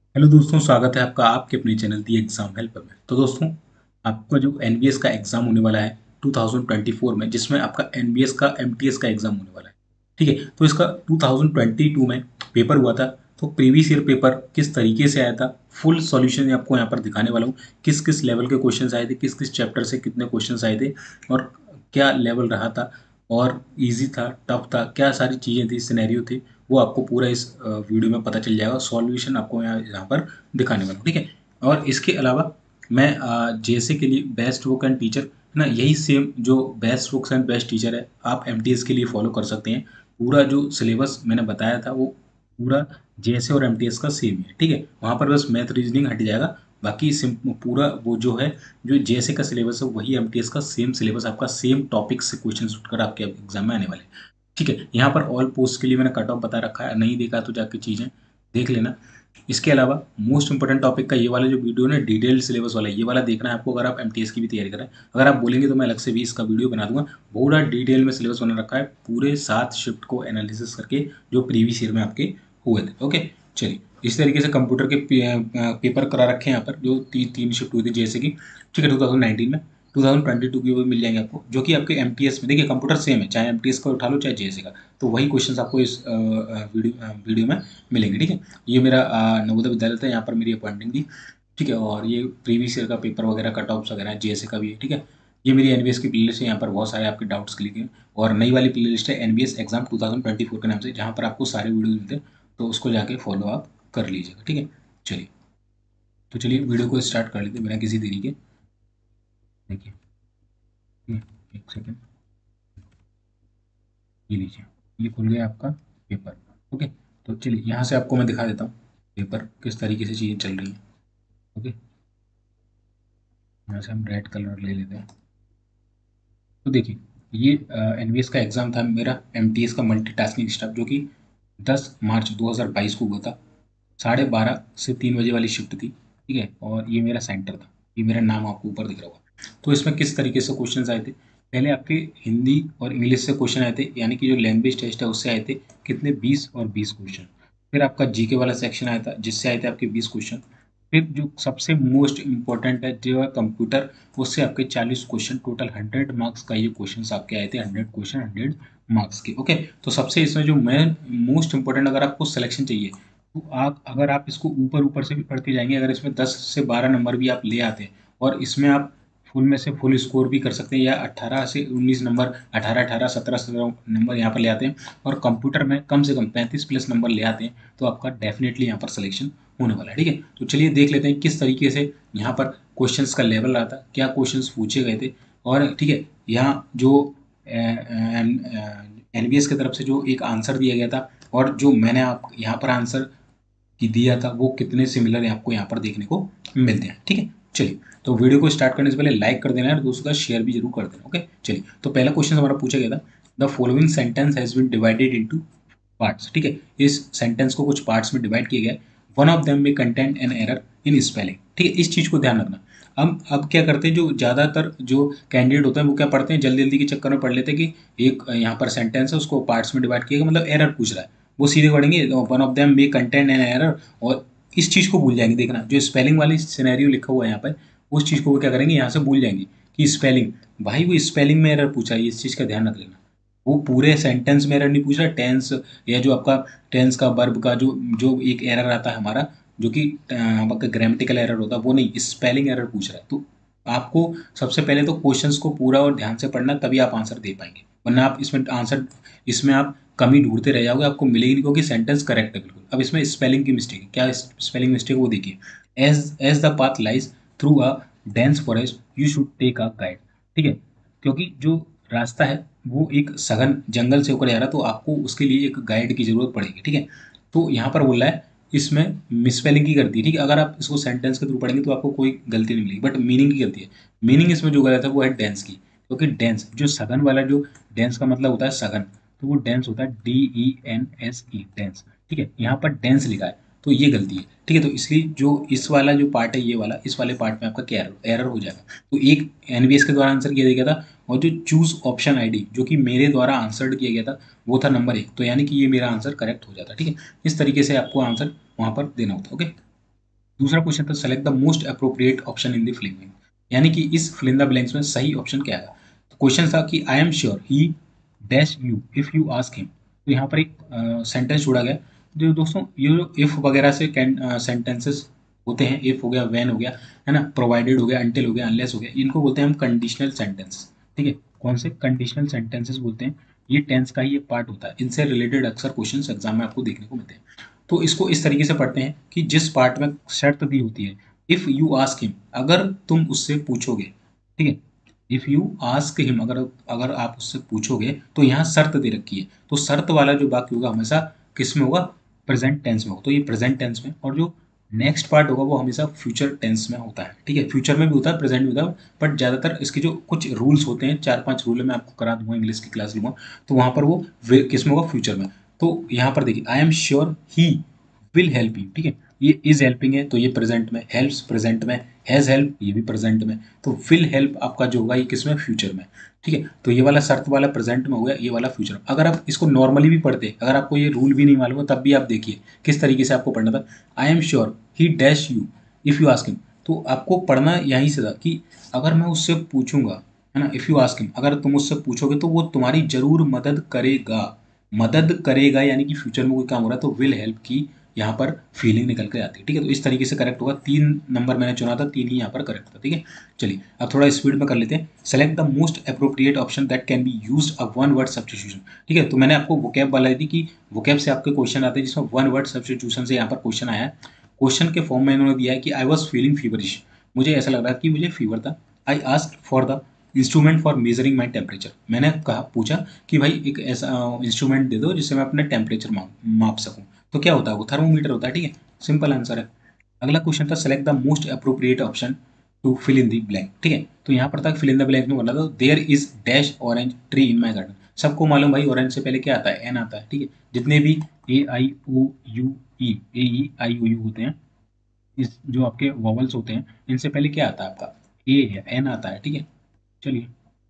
Hello दोस्तों, स्वागत है आपका आपके अपने चैनल दी एग्जाम हेल्पर में। तो दोस्तों, आपका जो एनबीएस का एग्जाम होने वाला है 2024 में, जिसमें आपका एनबीएस का एमटीएस का एग्जाम होने वाला है। ठीक है, तो इसका 2022 में पेपर हुआ था। तो प्रीवियस ईयर पेपर किस तरीके से आया था, फुल सॉल्यूशन आपको यहाँ पर दिखाने वाला हूँ। किस किस लेवल के क्वेश्चंस आए थे, किस किस चैप्टर से कितने क्वेश्चंस आए थे, और क्या लेवल रहा था, और इजी था, टफ था, क्या सारी चीज़ें थी, सिनेरियो थे, वो आपको पूरा इस वीडियो में पता चल जाएगा। सॉल्यूशन आपको यहाँ पर दिखाने वाला हूँ। ठीक है, और इसके अलावा मैं जेएसए के लिए बेस्ट बुक एंड टीचर ना, यही सेम जो best books and best teacher है, आप एमटीएस के लिए फॉलो कर सकते हैं। पूरा जो सिलेबस मैंने बताया था वो पूरा जेएसए और एमटीएस का सेम है। ठीक है, वहाँ पर बस मैथ रीजनिंग हट जाएगा। बाकी पूरा वो जो है, जो जेएसए का सिलेबस है वही एमटीएस का सेम सिलेबस, आपका सेम टॉपिक से क्वेश्चन उठकर आपके एग्जाम में आने वाले हैं। ठीक है, यहाँ पर ऑल पोस्ट के लिए मैंने कट ऑफ बता रखा है, नहीं देखा तो जाके चीज़ें देख लेना। इसके अलावा मोस्ट इंपोर्टेंट टॉपिक का ये वाला जो वीडियो है ना, डिटेल्ड सिलेबस वाला, ये वाला देखना है आपको अगर आप एमटीएस की भी तैयारी कर रहे हैं। अगर आप बोलेंगे तो मैं अलग से भी इसका वीडियो बना दूंगा। पूरा डिटेल में सिलेबस बना रखा है, पूरे 7 शिफ्ट को एनालिसिस करके, जो प्रीवियस ईयर में आपके हुए थे। ओके, चलिए, इस तरीके से कंप्यूटर के पेपर करा रखे हैं यहाँ पर, जो तीन शिफ्ट हुई थी जैसे कि। ठीक है, 2019 में, 2022 की वो मिल जाएंगे आपको, जो कि आपके एमटीएस में, देखिए कंप्यूटर सेम है, चाहे एमटीएस का उठा लो चाहे जेएसए का, तो वही क्वेश्चंस आपको इस वीडियो में मिलेंगे। ठीक है, ये मेरा नवोदय विद्यालय था, यहाँ पर मेरी अपॉइंटिंग थी। ठीक है, और ये प्रीवियस ईयर का पेपर वगैरह कट ऑफ्स वगैरह जेएसए का भी है। ठीक है, ये मेरी एनबीएस की प्ले लिस्ट है, यहाँ पर बहुत सारे आपके डाउट्स क्लिक हैं। और नई वाली प्ले लिस्ट है एनबीएस एग्जाम 2024 के नाम से, जहाँ पर आपको सारे वीडियो मिलते हैं, तो उसको जाके फॉलो आप कर लीजिएगा। ठीक है, चलिए, तो चलिए वीडियो को स्टार्ट कर लेते हैं बिना किसी देरी के। देखिए, एक सेकेंड, ये लीजिए, ये खुल गया आपका पेपर। ओके, तो चलिए यहाँ से आपको मैं दिखा देता हूँ पेपर किस तरीके से चीज़ें चल रही हैं। ओके, यहाँ से हम रेड कलर ले लेते हैं। तो देखिए, ये एनवीएस का एग्ज़ाम था मेरा, एमटीएस का मल्टीटास्किंग स्टाफ, जो कि 10 मार्च 2022 को हुआ था। 12:30 से 3 बजे वाली शिफ्ट थी। ठीक है, और ये मेरा सेंटर था, ये मेरा नाम आपको ऊपर दिख रहा होगा। तो इसमें किस तरीके से क्वेश्चंस आए थे, पहले आपके हिंदी और इंग्लिश से क्वेश्चन आए थे, यानी कि जो लैंग्वेज टेस्ट है उससे आए थे कितने, 20 और 20 क्वेश्चन। फिर आपका जीके वाला सेक्शन आया था, जिससे आए थे आपके 20 क्वेश्चन। फिर जो सबसे मोस्ट इंपॉर्टेंट है जो है कंप्यूटर, उससे आपके 40 क्वेश्चन, टोटल 100 मार्क्स का ये क्वेश्चन आपके आए थे, 100 क्वेश्चन 100 मार्क्स के। ओके, तो सबसे इसमें जो मेन मोस्ट इंपॉर्टेंट, अगर आपको सिलेक्शन चाहिए, तो आप अगर आप इसको ऊपर ऊपर से भी पढ़ते जाएंगे, अगर इसमें 10 से 12 नंबर भी आप ले आते हैं, और इसमें आप फुल में से फुल स्कोर भी कर सकते हैं, या 18 से 19 नंबर, 18 18 17 17 नंबर यहाँ पर ले आते हैं, और कंप्यूटर में कम से कम 35 प्लस नंबर ले आते हैं, तो आपका डेफिनेटली यहाँ पर सिलेक्शन होने वाला है। ठीक है, तो चलिए देख लेते हैं किस तरीके से यहाँ पर क्वेश्चंस का लेवल रहा था, क्या क्वेश्चंस पूछे गए थे। और ठीक है, यहाँ जो एनवीएस की तरफ से जो एक आंसर दिया गया था, और जो मैंने आप यहाँ पर आंसर की दिया था, वो कितने सिमिलर आपको यहाँ पर देखने को मिलते हैं। ठीक है, चलिए, तो वीडियो को स्टार्ट करने से पहले लाइक कर देना है और दोस्तों का शेयर भी जरूर कर देना। ओके, चलिए, तो पहला क्वेश्चन हमारा पूछा गया था, the following sentence has been divided into parts. ठीक है, इस सेंटेंस को कुछ पार्ट्स में डिवाइड किया गया है। वन ऑफ देम में content an error in spelling. ठीक है, इस चीज़ को ध्यान रखना। अब क्या करते हैं, जो ज़्यादातर जो कैंडिडेट होते हैं वो क्या पढ़ते हैं, जल्दी जल्दी के चक्कर में पढ़ लेते हैं कि एक यहाँ पर सेंटेंस है, उसको पार्ट्स में डिवाइड किया गया, मतलब एरर पूछ रहा है, वो सीधे पढ़ेंगे one of them may content an error, और इस चीज़ को भूल जाएंगे। देखना, जो स्पेलिंग वाली सिनेरियो लिखा हुआ है यहाँ पर, उस चीज़ को वो क्या करेंगे, यहाँ से भूल जाएंगे कि स्पेलिंग, भाई वो स्पेलिंग में एरर पूछा है, इस चीज़ का ध्यान रख लेना। वो पूरे सेंटेंस में एरर नहीं पूछ रहा, टेंस या जो आपका टेंस का वर्ब का जो जो एक एरर आता है हमारा, जो कि आपका ग्रामेटिकल एरर होता है, वो नहीं, स्पेलिंग एरर पूछ रहा है। तो आपको सबसे पहले तो क्वेश्चंस को पूरा और ध्यान से पढ़ना, तभी आप आंसर दे पाएंगे, वरना आप इसमें आंसर, इसमें आप कमी ढूंढते रह जाओगे, आपको मिलेगी नहीं, क्योंकि सेंटेंस करेक्ट है बिल्कुल। अब इसमें स्पेलिंग की मिस्टेक है, क्या स्पेलिंग मिस्टेक वो देखिए, as the path lies through a dense forest you should take a guide. ठीक है, क्योंकि जो रास्ता है वो एक सघन जंगल से होकर जा रहा है, तो आपको उसके लिए एक गाइड की जरूरत पड़ेगी। ठीक है, तो यहाँ पर बोल रहा है इसमें मिसस्पेलिंग की गलती है। ठीक है, अगर आप इसको सेंटेंस के थ्रू पढ़ेंगे तो आपको कोई गलती नहीं मिलेगी, बट मीनिंग की गलती है। मीनिंग इसमें जो गलत है वो है डेंस की, क्योंकि डेंस जो सघन वाला, जो डेंस का मतलब होता है सघन, तो वो डेंस होता है DENSE, डेंस। ठीक है, यहाँ पर डेंस लिखा है, तो ये गलती है। ठीक है, तो इसलिए जो इस वाला जो पार्ट है, ये वाला, इस वाले पार्ट में आपका क्या एरर हो जाएगा। तो एक एनवीएस के द्वारा आंसर किया गया था, और जो चूज ऑप्शन आईडी जो कि मेरे द्वारा आंसर्ड किया गया था, वो था नंबर 1, तो यानी कि ये मेरा आंसर करेक्ट हो जाता। ठीक है, इस तरीके से आपको आंसर वहाँ पर देना होता है। ओके, दूसरा क्वेश्चन था select the most appropriate option in the filling blank, यानी कि इस फिल इन द ब्लैंक्स में सही ऑप्शन क्या है। तो क्वेश्चन था कि I am sure he dash you if you ask him. तो यहाँ पर एक सेंटेंस जोड़ा गया। जो दोस्तों ये जो इफ वगैरह से सेंटेंसेस होते हैं, इफ हो गया, व्हेन हो गया, है ना, प्रोवाइडेड हो गया, अनटिल हो गया, अनलेस हो गया, इनको बोलते हैं हम कंडीशनल सेंटेंस। ठीक है, कौन से कंडीशनल सेंटेंसेस बोलते हैं, ये टेंस का ही एक पार्ट होता है। इनसे रिलेटेड अक्सर क्वेश्चन एग्जाम में आपको देखने को मिलते हैं। तो इसको इस तरीके से पढ़ते हैं कि जिस पार्ट में शर्त दी होती है, इफ यू आस्क हिम, अगर तुम उससे पूछोगे, ठीक है, इफ यू आस्क हिम, अगर अगर आप उससे पूछोगे, तो यहाँ शर्त दे रखी है। तो शर्त वाला जो वाक्य होगा हमेशा किस में होगा, प्रेजेंट टेंस में होगा। तो ये प्रेजेंट टेंस में, और जो नेक्स्ट पार्ट होगा वो हमेशा फ्यूचर टेंस में होता है। ठीक है, फ्यूचर में भी होता है, प्रेजेंट भी होता है, बट ज़्यादातर इसके जो कुछ रूल्स होते हैं, 4-5 रूल मैं आपको करा दूंगा, इंग्लिश की क्लास लूंगा, तो वहाँ पर वो किस में होगा, फ्यूचर में। तो यहाँ पर देखिए, I am sure he will help you. ठीक है, ये इज हेल्पिंग है तो ये प्रेजेंट में, हेल्प्स प्रेजेंट में, हैज हेल्प ये भी प्रेजेंट में, तो विल हेल्प आपका जो होगा ये किसमें, फ्यूचर में। ठीक है, तो ये वाला शर्त वाला प्रेजेंट में हो गया, ये वाला फ्यूचर में। अगर आप इसको नॉर्मली भी पढ़ते, अगर आपको ये रूल भी नहीं मालूम हो, तब भी आप देखिए किस तरीके से आपको पढ़ना था। I am sure he dash you if you ask him. तो आपको पढ़ना यहीं से था कि अगर मैं उससे पूछूंगा, है ना, इफ यू आस्क हिम, अगर तुम उससे पूछोगे तो वो तुम्हारी जरूर मदद करेगा। मदद करेगा यानी कि फ्यूचर में कोई काम हो रहा है तो विल हेल्प की यहाँ पर फीलिंग निकल के आती है। ठीक है, तो इस तरीके से करेक्ट होगा। 3 नंबर मैंने चुना था, 3 ही यहाँ पर करेक्ट था। ठीक है, चलिए अब थोड़ा स्पीड में कर लेते हैं। Select the most appropriate option that can be used a one word substitution. ठीक है, तो मैंने आपको वोकैब वाला दी कि वोकैब से आपके क्वेश्चन आते हैं, जिसमें वन वर्ड सब्स्टिट्यूशन से यहाँ पर क्वेश्चन आया है। क्वेश्चन के फॉर्म में इन्होंने दिया है कि आई वॉज फीलिंग फीवरिश, मुझे ऐसा लग रहा था कि मुझे फीवर था। I asked for the instrument for measuring my temperature, मैंने कहा, पूछा कि भाई एक ऐसा इंस्ट्रूमेंट दे दो जिससे मैं अपना टेम्परेचर माप सकूं। तो क्या होता है, वो थर्मोमीटर होता है। ठीक है, सिंपल आंसर है। अगला क्वेश्चन था select the most appropriate option to fill in the blank. ठीक है, तो यहाँ पर था फिल इन द ब्लैंक में बोला था there is dash orange tree in my garden. सबको मालूम भाई, ऑरेंज से पहले क्या आता है, एन आता है। ठीक है, जितने भी ए आई ओ you E I O you होते हैं, इस जो आपके वॉवल्स होते हैं, इनसे पहले क्या आता है आपका, ए है, एन आता है। ठीक है, चलिए,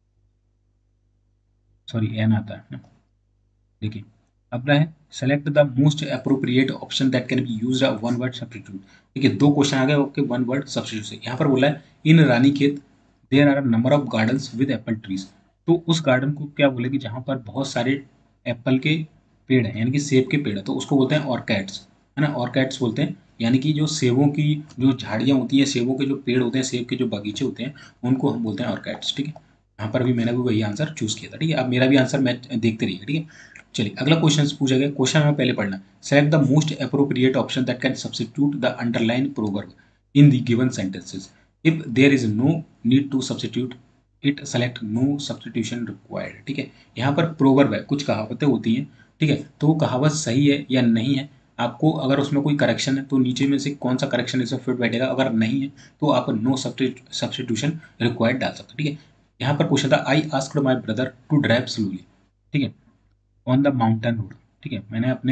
सॉरी एन आता है ना। देखिए, अगला है select the most appropriate option that can be used a one word substitute. देखिए, दो क्वेश्चन आ गए ओके, वन वर्ड सब्स्टिट्यूट से। यहाँ पर बोला है in Ranikhet there are a number of gardens with apple trees. तो उस गार्डन को क्या बोलेगी जहाँ पर बहुत सारे एप्पल के पेड़ हैं, यानी कि सेब के पेड़ है, तो उसको बोलते हैं ऑर्कैड्स, है ना, ऑर्कैड्स बोलते हैं। यानी कि जो सेबों की जो झाड़ियाँ होती हैं, सेबों के जो पेड़ होते हैं, सेब के जो बगीचे होते हैं, उनको हम बोलते हैं ऑर्कैड्स। ठीक है, यहाँ पर भी मैंने भी वही आंसर चूज किया था। ठीक है, अब मेरा भी आंसर मैच देखते रहिए। ठीक है, चलिए अगला क्वेश्चन पूछा गया। क्वेश्चन में पहले पढ़ना, select the most appropriate option that can substitute the underline proverb in the given sentences. If there is no need to substitute it, select no substitution required. ठीक है, यहाँ पर प्रोवर्ब है, कुछ कहावतें होती हैं। ठीक है, तो वो कहावत सही है या नहीं है, आपको अगर उसमें कोई करेक्शन है तो नीचे में से कौन सा करेक्शन इसमें फिट बैठेगा, अगर नहीं है तो आप नो सब्स्टिट्यूशन रिक्वायर्ड डाल सकते हो। ठीक है, यहाँ पर पूछा था I asked my brother to drive slowly. ठीक है, ऑन द माउंटेन रोड। ठीक है, मैंने अपने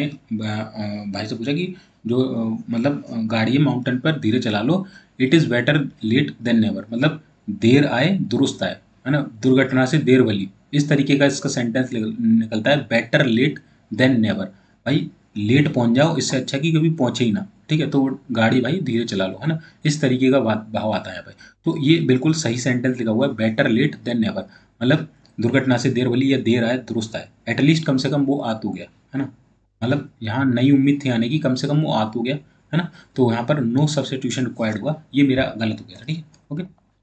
भाई से पूछा कि जो मतलब गाड़ी है माउंटेन पर, धीरे चला लो। It is better late than never, मतलब देर आए दुरुस्त आए, है ना, दुर्घटना से देर भली, इस तरीके का इसका सेंटेंस निकलता है, बेटर लेट देन नेवर। भाई लेट पहुंच जाओ, इससे अच्छा कि कभी पहुंचे ही ना। ठीक है, तो गाड़ी भाई धीरे चला लो, है ना, इस तरीके का भाव आता है यहाँ पे। तो ये बिल्कुल सही सेंटेंस लिखा हुआ है, बेटर लेट देन नेवर, मतलब दुर्घटना से देर भली या देर आए दुरुस्त आए, एटलीस्ट कम से कम वो आ तो गया, है ना, मतलब यहाँ नई उम्मीद थी आने की, कम से कम वो आ तो गया, है ना। तो यहाँ पर नो सब्स्टिट्यूशन रिक्वायर्ड हुआ, ये मेरा गलत हो गया था। ठीक है, ओके,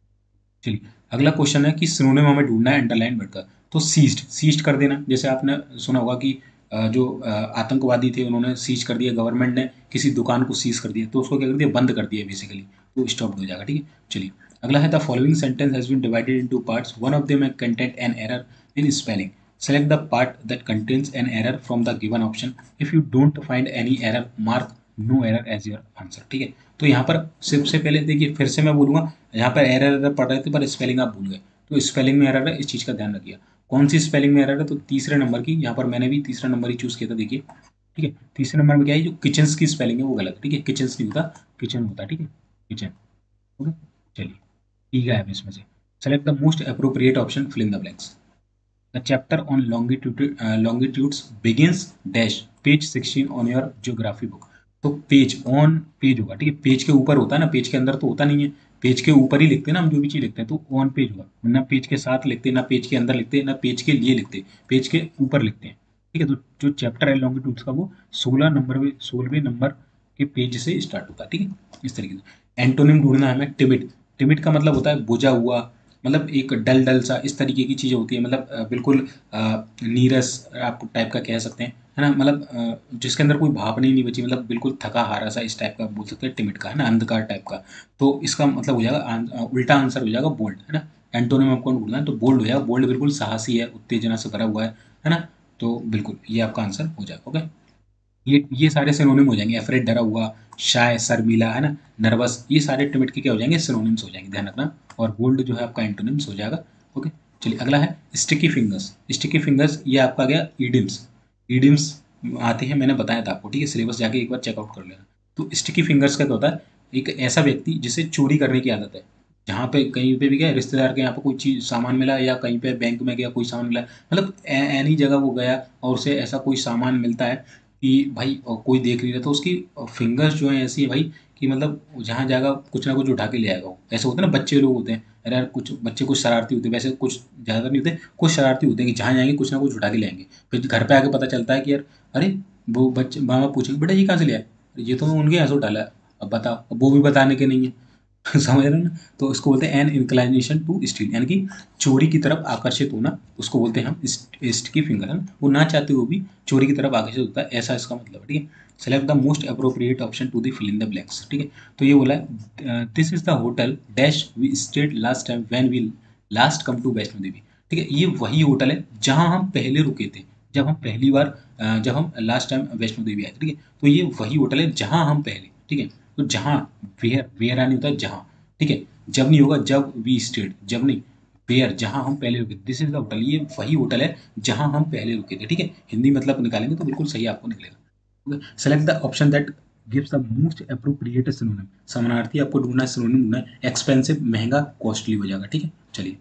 चलिए अगला क्वेश्चन है कि सिनोनिम हमें ढूंढना है अंडरलाइन वर्ड का। तो सीज्ड कर देना, जैसे आपने सुना होगा कि जो आतंकवादी थे उन्होंने सीज कर दिया, गवर्नमेंट ने किसी दुकान को सीज कर दिया, तो उसको क्या कर दिया, बंद कर दिया बेसिकली, तो स्टॉप हो जाएगा। ठीक है, चलिए अगला है the following sentence has been divided into parts, one of them content an error in spelling, select the part that contains an error from the given option, if you don't find any error mark no error as your answer. ठीक है, तो यहाँ पर सबसे पहले देखिए, फिर से मैं बोलूंगा, यहाँ पर एरर एरर पढ़ रहे थे पर स्पेलिंग आप भूल गए, तो स्पेलिंग में एरर है, इस चीज़ का ध्यान रखिए। कौन सी स्पेलिंग में एरर है, तो तीसरे नंबर की, यहाँ पर मैंने भी तीसरा नंबर ही चूज़ किया था। देखिए, ठीक है, तीसरे नंबर में क्या है, जो किचन्स की स्पेलिंग है वो गलत है। ठीक है, किचन्स नहीं होता, किचन होता है। ठीक है, किचन, ओके, चलिए ठीक है, इसमें से select the most appropriate option, fill in the blanks. The chapter on longitudes begins dash page 16 on your geography book. तो पेज ऑन पेज होगा, ठीक है। पेज के ऊपर होता है ना, पेज के अंदर तो होता नहीं है। पेज के ऊपर ही लिखते हैं ना हम जो भी चीज लिखते हैं, तो ऑन पेज होगा। ना पेज के साथ लिखते ना पेज के अंदर लिखते ना पेज के लिए लिखते, पेज के ऊपर लिखते हैं, ठीक है। तो जो चैप्टर है लॉन्गिट्यूड्स का वो 16वें नंबर के पेज से स्टार्ट होता है, ठीक है। इस तरीके से एंटोनिम ढूंढना है हमें। टिमिड, टिमिड का मतलब होता है बुझा हुआ, मतलब एक डल डल सा, इस तरीके की चीज़ें होती है, मतलब बिल्कुल नीरस आप टाइप का कह सकते हैं, है ना। मतलब जिसके अंदर कोई भावना ही नहीं बची, मतलब बिल्कुल थका हारा सा, इस टाइप का बोल सकते हैं टिमिड का, है ना, अंधकार टाइप का। तो इसका मतलब हो जाएगा उल्टा आंसर हो जाएगा बोल्ड, है ना। एंटोनिम आपको ढूंढना है तो बोल्ड हो जाएगा। बोल्ड बिल्कुल साहसी है, उत्तेजना से भरा हुआ है ना। तो बिल्कुल ये आपका आंसर हो जाएगा। ओके, ये सारे सिनोनिम हो जाएंगे। एफरेट डरा हुआ, शाय शर्मीला, है ना, नर्वस, ये सारे टिमिड के क्या हो जाएंगे, सिनोनिम्स हो जाएंगे, ध्यान रखना। और बोल्ड जो है आपका एंटोनिम्स हो जाएगा। ओके, चलिए अगला है स्टिकी फिंगर्स। स्टिकी फिंगर्स ये आपका आ गया ईडिम्स। ईडिम्स आते हैं, मैंने बताया था आपको, ठीक है। सिलेबस जाके एक बार चेकआउट कर लेना। तो स्टिकी फिंगर्स का क्या होता है, एक ऐसा व्यक्ति जिसे चोरी करने की आदत है। जहाँ पे कहीं पे भी गया, रिश्तेदार के यहाँ पे कोई चीज सामान मिला, या कहीं पे बैंक में गया कोई सामान मिला, मतलब एनी जगह वो गया और उसे ऐसा कोई सामान मिलता है कि भाई कोई देख नहीं रहा, तो उसकी फिंगर्स जो है ऐसी है भाई कि मतलब जहाँ जाएगा कुछ ना कुछ उठा के ले आएगा वो। ऐसे होते हैं ना बच्चे लोग होते हैं, अरे यार कुछ बच्चे कुछ शरारती होते हैं, वैसे कुछ ज़्यादा नहीं होते, कुछ शरारती होते हैं कि जहाँ जाएंगे कुछ ना कुछ उठा के ले आएंगे। फिर घर पे आके पता चलता है कि यार अरे, वो बच्चे मामा पूछेंगे बेटा ये कहाँ से ले आए, ये तो उनके यहाँ से उठा लाया। अब बताओ, अब वो भी बताने के नहीं है। समझ रहे हो ना। तो इसको बोलते हैं एन इंक्लाइनेशन टू स्टील, यानी कि चोरी की तरफ आकर्षित होना, उसको बोलते हैं हम ईस्ट की फिंगर, है ना। वो ना चाहते हुए भी चोरी की तरफ आकर्षित होता है, ऐसा इसका मतलब है, ठीक है। Select the most appropriate option to the fill in the blanks, ठीक है। तो ये बोला है this is the hotel dash we stayed last time when we last come to Vaishno Devi, ठीक है। ये वही होटल है जहां हम पहले रुके थे, जब हम पहली बार जब हम लास्ट टाइम वैष्णो देवी आए थे, ठीक है। तो ये वही होटल है जहां हम पहले, ठीक है। तो जहां, वेयर, वेयर नहीं होता है जहां, ठीक है। जब नहीं होगा, जब वी स्टेड, जब नहीं, वेयर, जहां हम पहले रुके, दिस इज द होटल, ये वही होटल है जहां हम पहले रुके थे, ठीक है। हिंदी मतलब निकालेंगे तो बिल्कुल सही आपको निकलेगा। Select the option that gives the most appropriate synonym. समानार्थी आपको ढूंढना है, सिनोनिम ढूंढना है। एक्सपेंसिव महंगा, कॉस्टली हो जाएगा, ठीक है। चलिए,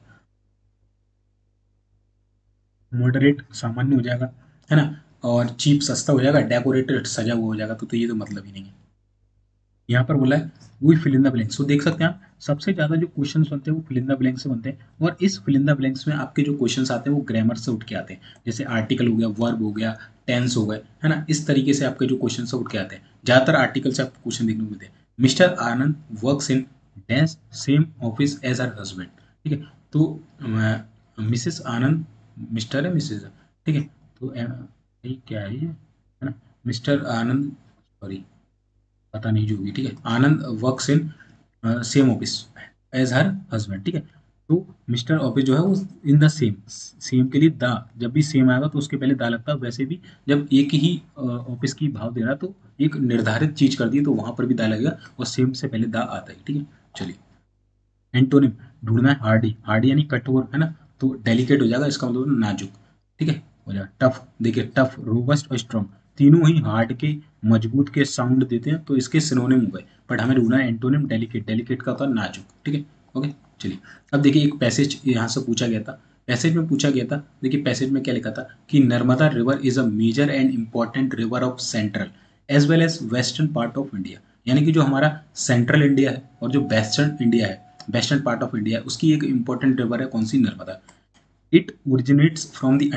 मॉडरेट सामान्य हो जाएगा, है ना। और चीप सस्ता हो जाएगा, डेकोरेटेड सजा हुआ हो जाएगा। तो ये तो मतलब ही नहीं है। यहाँ पर बोला है we fill in the blanks. तो देख सकते हैं आप, सबसे ज्यादा जो क्वेश्चंस बनते हैं वो फिल इन द ब्लैंक्स से बनते हैं। और इस फिल इन द ब्लैंक्स में आपके जो क्वेश्चंस आते हैं वो ग्रामर से उठ के आते हैं। जैसे आर्टिकल हो गया, वर्ब हो गया, टेंस हो गए, है ना। इस तरीके से आपके जो क्वेश्चन से उठ के आते हैं। ज्यादातर आर्टिकल से आपको क्वेश्चन देखने को मिलते हैं। Mr Anand works in dash same office as her husband, ठीक है। तो मिसेस आनंद, मिस्टर है मिसेस है, ठीक है। तो ये क्या है ये, है ना। मिस्टर आनंद, सॉरी पता नहीं जो भी, ठीक है। Anand works in same office as her husband, ठीक है। तो मिस्टर ऑफिस जो है वो इन द सेम, सेम के लिए द, जब भी सेम आएगा तो उसके पहले दा लगता है। वैसे भी जब एक ही ऑफिस की भाव दे रहा है तो एक निर्धारित चीज कर दी तो वहां पर भी दा लगेगा, और सेम से पहले दा आता है, ठीक है। चलिए, एंटोनिम ढूंढना है। हार्डी, हार्डी यानी कठोर, है ना। तो डेलिकेट हो जाएगा, इसका मतलब नाजुक, ठीक है। हो जाएगा टफ। देखिए टफ, रोबस्ट और स्ट्रॉन्ग, तीनों ही हार्ड के, मजबूत के साउंड देते हैं, तो इसके सिनोनिम हो गए। बट हमें ढूंढना है एंटोनिम डेलिकेट। डेलिकेट का होता है नाजुक, ठीक है। ओके, चलिए। अब देखिए एक पैसेज यहाँ से पूछा गया था। पैसेज में पूछा गया था, देखिए पैसेज में क्या लिखा था कि Narmada river is a major and important river of central as well as western part of India. यानी कि जो हमारा सेंट्रल इंडिया है और जो वेस्टर्न इंडिया है, वेस्टर्न पार्ट ऑफ इंडिया, उसकी एक इंपॉर्टेंट रिवर है, कौन सी, Narmada. It originates from the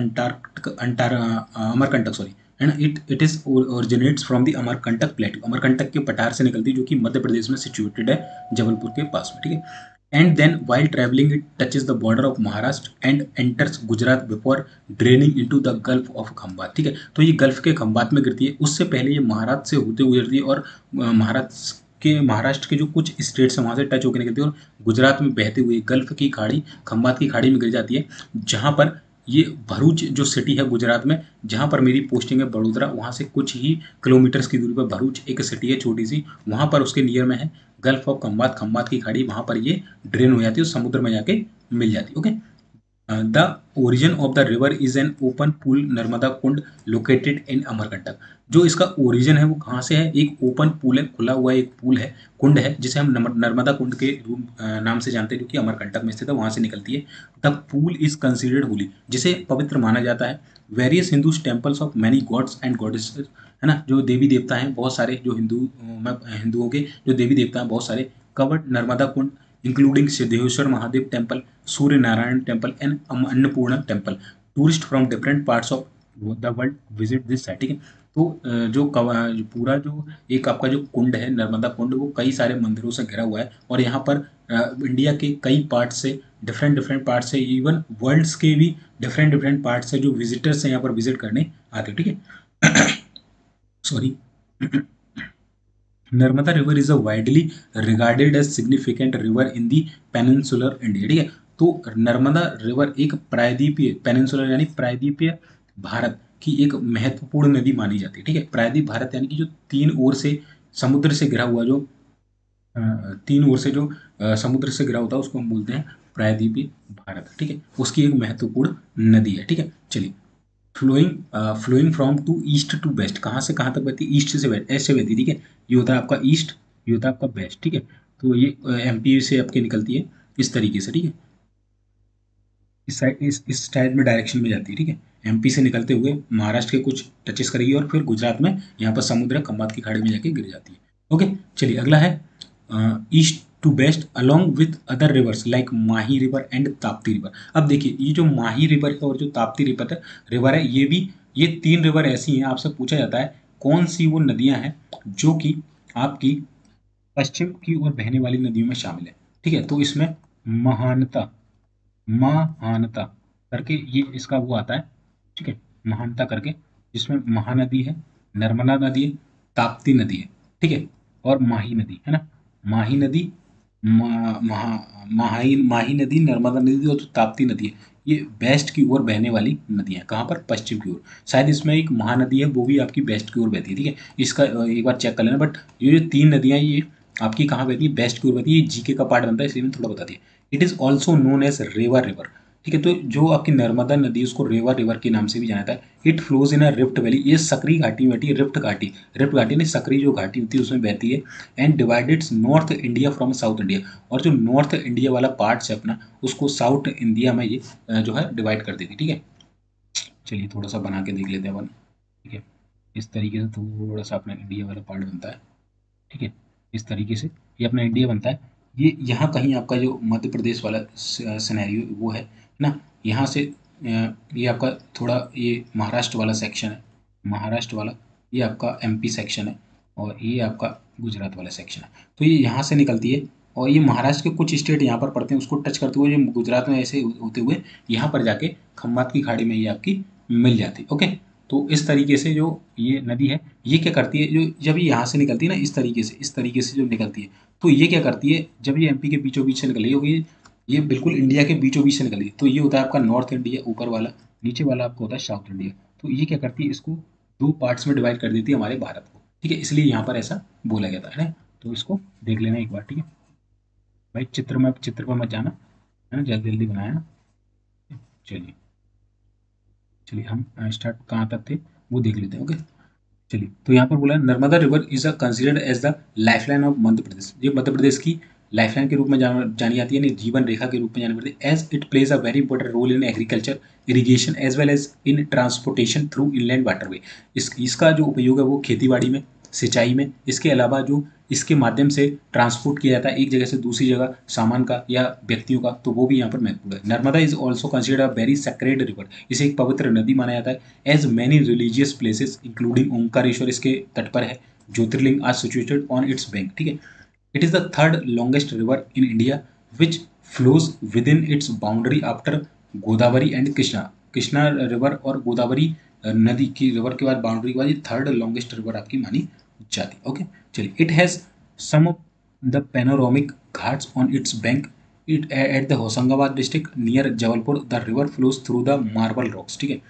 Amarkantak, sorry, and it is originates from the Amarkantak plateau. Amarkantak के पठार से निकलती है, जो कि मध्य प्रदेश में सिचुएटेड है, जबलपुर के पास में, ठीक है। And then while travelling it touches the border of Maharashtra and enters Gujarat before draining into the gulf of Khambhat, ठीक है। तो ये गल्फ के खंबात में गिरती है, उससे पहले ये महाराष्ट्र से होते हुए गिरती है, और महाराष्ट्र के जो कुछ स्टेट्स हैं वहाँ से टच होकर निकलती है, और गुजरात में बहते हुए गल्फ की खाड़ी, खंबात की खाड़ी में गिर जाती है। जहाँ पर ये भरूच जो सिटी है गुजरात में, जहाँ पर मेरी पोस्टिंग है बड़ोदरा, वहाँ से कुछ ही किलोमीटर्स की दूरी पर भरूच एक सिटी है छोटी सी, वहाँ पर उसके नियर में है गल्फ ऑफ खंबात, खंबात की खाड़ी, वहाँ पर ये ड्रेन हो जाती है और समुद्र में जाके मिल जाती है। Okay, the origin of the river is an open pool Narmada Kund located in Amarkantak. जो इसका ओरिजिन है वो कहाँ से है, एक ओपन पूल है, खुला हुआ एक पूल है, कुंड है, जिसे हम नर्मदा कुंड के नाम से जानते हैं, जो कि अमरकंटक में स्थित है, वहां से निकलती है। The pool is considered holy, जिसे पवित्र माना जाता है। Various Hindu temples of many gods and goddesses, है ना, जो देवी देवता हैं बहुत सारे, जो हिंदुओं के जो देवी देवता हैं बहुत सारे, covered Narmada Kund including Siddheshwar Mahadev Temple, Surya Narayan Temple and Annapurna Temple. Tourists from different parts of the world visit this site। ठीक है, तो जो पूरा जो एक आपका जो कुंड है नर्मदा कुंड, वो कई सारे मंदिरों से घिरा हुआ है, और यहाँ पर इंडिया के कई पार्ट से, डिफरेंट पार्ट से, इवन वर्ल्ड्स के भी डिफरेंट पार्ट से जो विजिटर्स हैं यहाँ पर विजिट करने आते हैं। ठीक है, sorry. Narmada river is a widely regarded as significant river in the peninsular India. ठीक है, तो नर्मदा रिवर एक प्रायद्वीपीय, पेनिनसुलर यानी प्रायद्वीपीय भारत की एक महत्वपूर्ण नदी मानी जाती है। ठीक है, प्रायद्वीप भारत यानी कि जो तीन ओर से समुद्र से घिरा हुआ, जो अ, तीन ओर से जो समुद्र से घिरा होता है, उसको हम बोलते हैं प्रायद्वीपीय भारत। ठीक है, उसकी एक महत्वपूर्ण नदी है। ठीक है, चलिए। Flowing flowing from to east to west, कहाँ से कहाँ तक बहती है, ईस्ट से वेस्ट, ऐसे बहती है। ठीक है, ये होता है आपका ईस्ट, ये होता है आपका वेस्ट। ठीक है, तो ये एमपी से आपके निकलती है इस तरीके से। ठीक है, इस साइड, इस साइड में डायरेक्शन में जाती है। ठीक है, एमपी से निकलते हुए महाराष्ट्र के कुछ टचेस करेगी, और फिर गुजरात में यहाँ पर समुद्र खंबात की खाड़ी में जाके गिर जाती है। ओके, चलिए अगला है east to west along with other rivers like Mahi river and Tapti river. अब देखिए, ये जो माही रिवर है और जो ताप्ती रिवर है, ये तीन रिवर ऐसी हैं, आपसे पूछा जाता है कौन सी वो नदियां हैं जो कि आपकी पश्चिम की ओर बहने वाली नदियों में शामिल है। ठीक है, तो इसमें महानता, महानता करके ये इसका वो आता है। ठीक है, महानता करके, जिसमें महानदी है, नर्मदा नदी है, ताप्ती नदी है। ठीक है, और माही नदी है ना, माही नदी, माही नदी, नर्मदा नदी और जो ताप्ती नदी है, ये वेस्ट की ओर बहने वाली नदियां हैं। कहाँ पर, पश्चिम की ओर। शायद इसमें एक महानदी है, वो भी आपकी वेस्ट की ओर बहती है। ठीक है, इसका एक बार चेक कर लेना। बट ये जो तीन नदियां, ये आपकी कहाँ बहती है, वेस्ट की ओर बहती है। ये जीके का पार्ट बनता है, इसलिए मैंने थोड़ा बता दिया। It is also known as Reva river. ठीक है, तो जो आपकी नर्मदा नदी, उसको रेवा रिवर के नाम से भी जाना जाता है। It flows in a rift valley, ये सकरी घाटी में बहती है, रिफ्ट घाटी नहीं, सकरी जो घाटी होती है उसमें बहती है। And divides north India from south India, और जो नॉर्थ इंडिया वाला पार्ट है अपना, उसको साउथ इंडिया में ये जो है डिवाइड कर देती है। ठीक है, चलिए थोड़ा सा बना के देख लेते हैं अपन। ठीक है, इस तरीके से थोड़ा सा अपना इंडिया वाला पार्ट बनता है। ठीक है, इस तरीके से ये अपना इंडिया बनता है। ये यहाँ कहीं आपका जो मध्य प्रदेश वाला सिनेरियो वो है ना, यहाँ से ये आपका थोड़ा ये महाराष्ट्र वाला सेक्शन है, महाराष्ट्र वाला, ये आपका एमपी सेक्शन है, और ये आपका गुजरात वाला सेक्शन है। तो ये यहाँ से निकलती है, और ये महाराष्ट्र के कुछ स्टेट यहाँ पर पड़ते हैं, उसको टच करते हुए ये गुजरात में ऐसे होते हुए यहाँ पर जाके खम्बात की खाड़ी में ये आपकी मिल जाती है। ओके, तो इस तरीके से जो ये नदी है, ये क्या करती है, जो जब ये यहाँ से निकलती है ना, इस तरीके से जो निकलती है, तो ये क्या करती है, जब ये एमपी के बीचों बीच से निकली होगी, ये बिल्कुल इंडिया के बीचों बीच से निकली, तो ये होता है आपका नॉर्थ इंडिया ऊपर वाला, नीचे वाला आपका होता है साउथ इंडिया। तो ये क्या करती है, इसको दो पार्ट्स में डिवाइड कर देती है हमारे भारत को। ठीक है, इसलिए यहाँ पर ऐसा बोला गया था, है ना। तो इसको देख लेना एक बार। ठीक है भाई, चित्र पर मत जाना, है ना, जल्दी जल्दी बनाया ना। चलिए, चलिए हम स्टार्ट कहाँ तक थे वो देख लेते हैं। ओके, चलिए, तो यहाँ पर बोला है Narmada river is a considered as the lifeline of Madhya Pradesh. ये मध्य प्रदेश की लाइफलाइन के रूप में जानी जाती है, यानी जीवन रेखा के रूप में जानी पड़ती है। As it plays a very important role in agriculture, irrigation as well as in transportation through inland waterway. इसका जो उपयोग है वो खेती बाड़ी में, सिंचाई में, इसके अलावा जो इसके माध्यम से ट्रांसपोर्ट किया जाता है एक जगह से दूसरी जगह सामान का या व्यक्तियों का, तो वो भी यहाँ पर महत्वपूर्ण है। Narmada is also considered a very sacred river, इसे एक पवित्र नदी माना जाता है। As many religious places including Omkareshwar इसके तट पर है, jyotirlinga are situated on its bank. ठीक है, it is the third longest river in India which flows within its boundary after Godavari and Krishna. Krishna river और गोदावरी नदी की रिवर के बाद, बाउंड्री के बाद, ये थर्ड लॉन्गेस्ट रिवर आपकी मानी जाती है। ओके, चलिए। It has some of the panoramic ghats on its bank. It at the Hoshangabad district near Jabalpur the river flows through the marble rocks. ठीक है,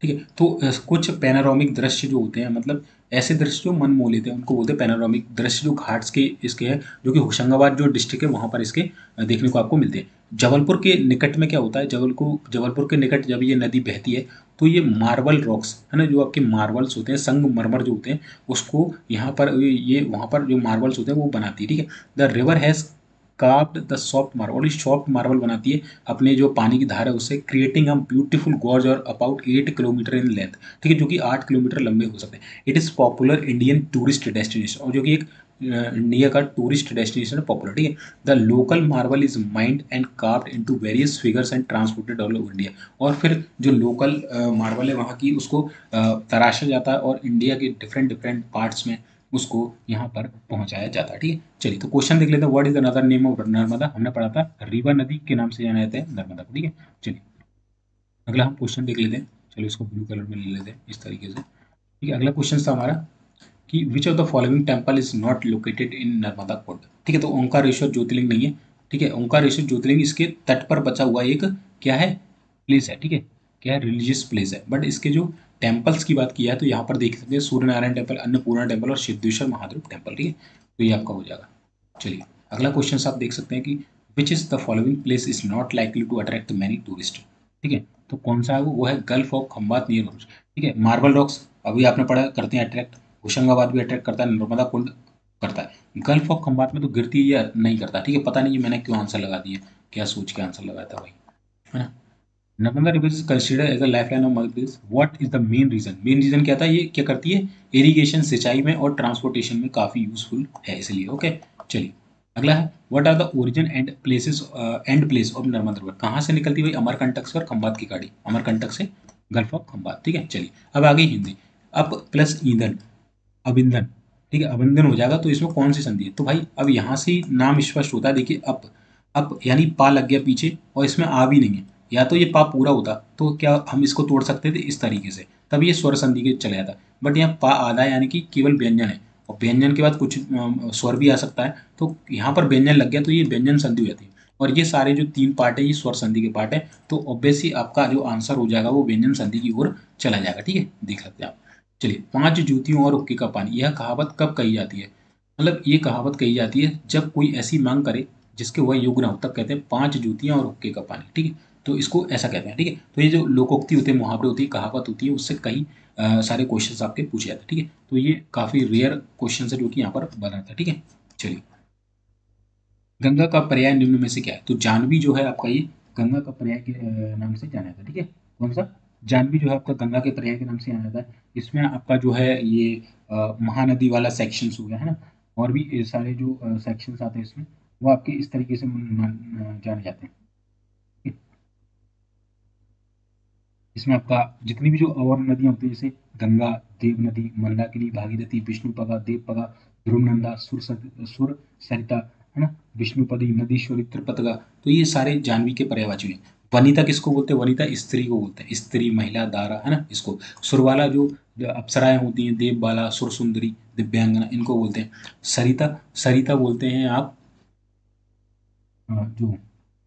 ठीक है। तो कुछ पैनारोमिक दृश्य जो होते हैं, मतलब ऐसे दृश्य जो मन मोह लेते हैं, उनको बोलते हैं पैनारोमिक दृश्य, जो घाट्स के इसके हैं, जो कि होशंगाबाद जो डिस्ट्रिक्ट है वहाँ पर इसके देखने को आपको मिलते हैं। जबलपुर के निकट में क्या होता है, जबलपुर के निकट जब ये नदी बहती है तो ये मार्बल रॉक्स है ना, जो आपके मार्बल्स होते हैं, संगमरमर जो होते हैं, उसको यहाँ पर ये वहाँ पर जो मार्बल्स होते हैं वो बनाती है। ठीक है। The river has carved the soft marble, और ये सॉफ्ट मार्बल बनाती है अपने जो पानी की धार है उससे, क्रिएटिंग अ ब्यूटीफुल गॉर्ज और अबाउट 8 किलोमीटर इन लेंथ। ठीक है, जो कि 8 किलोमीटर लंबे हो सकते हैं। It is popular Indian tourist destination, और जो कि एक इंडिया का टूरिस्ट डेस्टिनेशन है, पॉपुलर। ठीक है। The local marble is mined and carved into various figures and transported all over India. और फिर जो लोकल मार्बल है वहाँ की, उसको तराशा जाता है और इंडिया के डिफरेंट डिफरेंट पार्ट्स में उसको यहाँ पर पहुँचाया जाता है। ठीक है। चलिए, तो क्वेश्चन देख लेते हैं। What is another name of Narmada? हमने पढ़ा था रीवा नदी के नाम से जाना जाता है नर्मदा को। ठीक है। चलिए, अगला हम क्वेश्चन देख लेते हैं। चलिए, इसको ब्लू कलर में ले लेते हैं इस तरीके से। ठीक है। अगला क्वेश्चन था हमारा कि which of the following temple is not located in Narmada Kund? ठीक है, तो ओंकारेश्वर ज्योतिर्लिंग नहीं है। ठीक है, ओंकारेश्वर ज्योतिर्लिंग इसके तट पर बचा हुआ एक क्या है, प्लेस है। ठीक है, क्या है, रिलीजियस प्लेस है। बट इसके जो टेम्पल्स की बात की है तो यहाँ पर देख सकते हैं सूर्य नारायण टेम्पल, अन्नपूर्णा टेम्पल और सिद्धेश्वर महादेव टेम्पल। ठीक है, तो ये आपका हो जाएगा। चलिए, अगला क्वेश्चन आप देख सकते हैं कि which is the following place is not likely to attract many tourist? ठीक है, तो कौन सा है वो है गल्फ ऑफ खंबात नियर। ठीक है, मार्बल रॉक्स अभी आपने पढ़ा करते हैं अट्रैक्ट, होशंगाबाद भी अट्रैक्ट करता है, नर्मदा कुंड करता है। गल्फ ऑफ खंबात में तो गिरती है या नहीं करता। ठीक है, पता नहीं मैंने क्यों आंसर लगा दिया, क्या सोच के आंसर लगाया था भाई, है ना। Narmada river is considered as a lifeline of Madhya Pradesh. What is the main reason? Main reason क्या था, ये क्या करती है, इरिगेशन सिंचाई में और ट्रांसपोर्टेशन में काफी यूजफुल है इसलिए। ओके, चलिए, अगला है what are the origin and place of Narmada river? कहाँ से निकलती है भाई? अमरकंटक से और खंबात की खाड़ी, अमरकंटक से गल्फ ऑफ खंबात। ठीक है, चलिए, अब आ गई हिंदी। अब प्लस ईंधन, अबिंदन। ठीक है, अबिंदन हो जाएगा तो इसमें कौन सी संधि है? तो भाई अब यहाँ से ही नाम स्पष्ट होता है। देखिए, अप यानी पा लग गया पीछे और इसमें आ भी नहीं है। या तो ये पा पूरा होता तो क्या हम इसको तोड़ सकते थे इस तरीके से, तब ये स्वर संधि के चले जाता। बट यहाँ पा आधा है, यानी कि केवल व्यंजन है, और व्यंजन के बाद कुछ स्वर भी आ सकता है, तो यहाँ पर व्यंजन लग गया तो ये व्यंजन संधि हो जाती है। और ये सारे जो 3 पार्ट है ये स्वर संधि के पार्ट है, तो ऑब्वियसली आपका जो आंसर हो जाएगा वो व्यंजन संधि की ओर चला जाएगा। ठीक है, देख सकते हैं आप। चलिए, 5 जूतियों और हुक्के का पानी, यह कहावत कब कही जाती है? मतलब ये कहावत कही जाती है जब कोई ऐसी मांग करे जिसके वह योग्य ना हो, तब कहते हैं 5 जूतियां और हुक्के का पानी। ठीक है, तो इसको ऐसा कहते हैं। ठीक है, तो ये जो लोकोक्ति होती है, मुहावरे होती है, कहावत होती है, उससे कई सारे क्वेश्चंस आपके पूछे जाते हैं। ठीक है, तो ये काफी रेयर क्वेश्चन है जो कि यहाँ पर बनाता है। ठीक है, चलिए, गंगा का पर्याय निम्न में से क्या है? तो जानवी जो है आपका, ये गंगा का पर्याय के नाम से जाना जाता है। ठीक है, कौन सा? जानवी जो है आपका गंगा के पर्याय के नाम से जाना जाता है। इसमें आपका जो है ये महानदी वाला सेक्शंस हो गया, है ना, और भी ये सारे जो सेक्शंस आते हैं इसमें, वो आपके इस तरीके से जाने जाते हैं। ठीक है? इसमें आपका जितनी भी जो और नदियां होती है, जैसे गंगा, देव नदी, मंदाकिनी, भागीरथी, विष्णुपगा, देवपगा, ध्रुवनंदा, सुर सरिता, है ना, विष्णुपदी, नदीश्वरी, त्रिपतगा, तो ये सारे जानवी के पर्यायवाची हैं। वनिता किसको बोलते हैं? वनिता स्त्री को बोलते हैं, स्त्री, महिला, दारा, है ना, इसको। सुरबाला जो अप्सराएं होती हैं, देवबाला, सुरसुंदरी, दिव्यांगना, इनको बोलते हैं। सरिता, सरिता बोलते हैं आप जो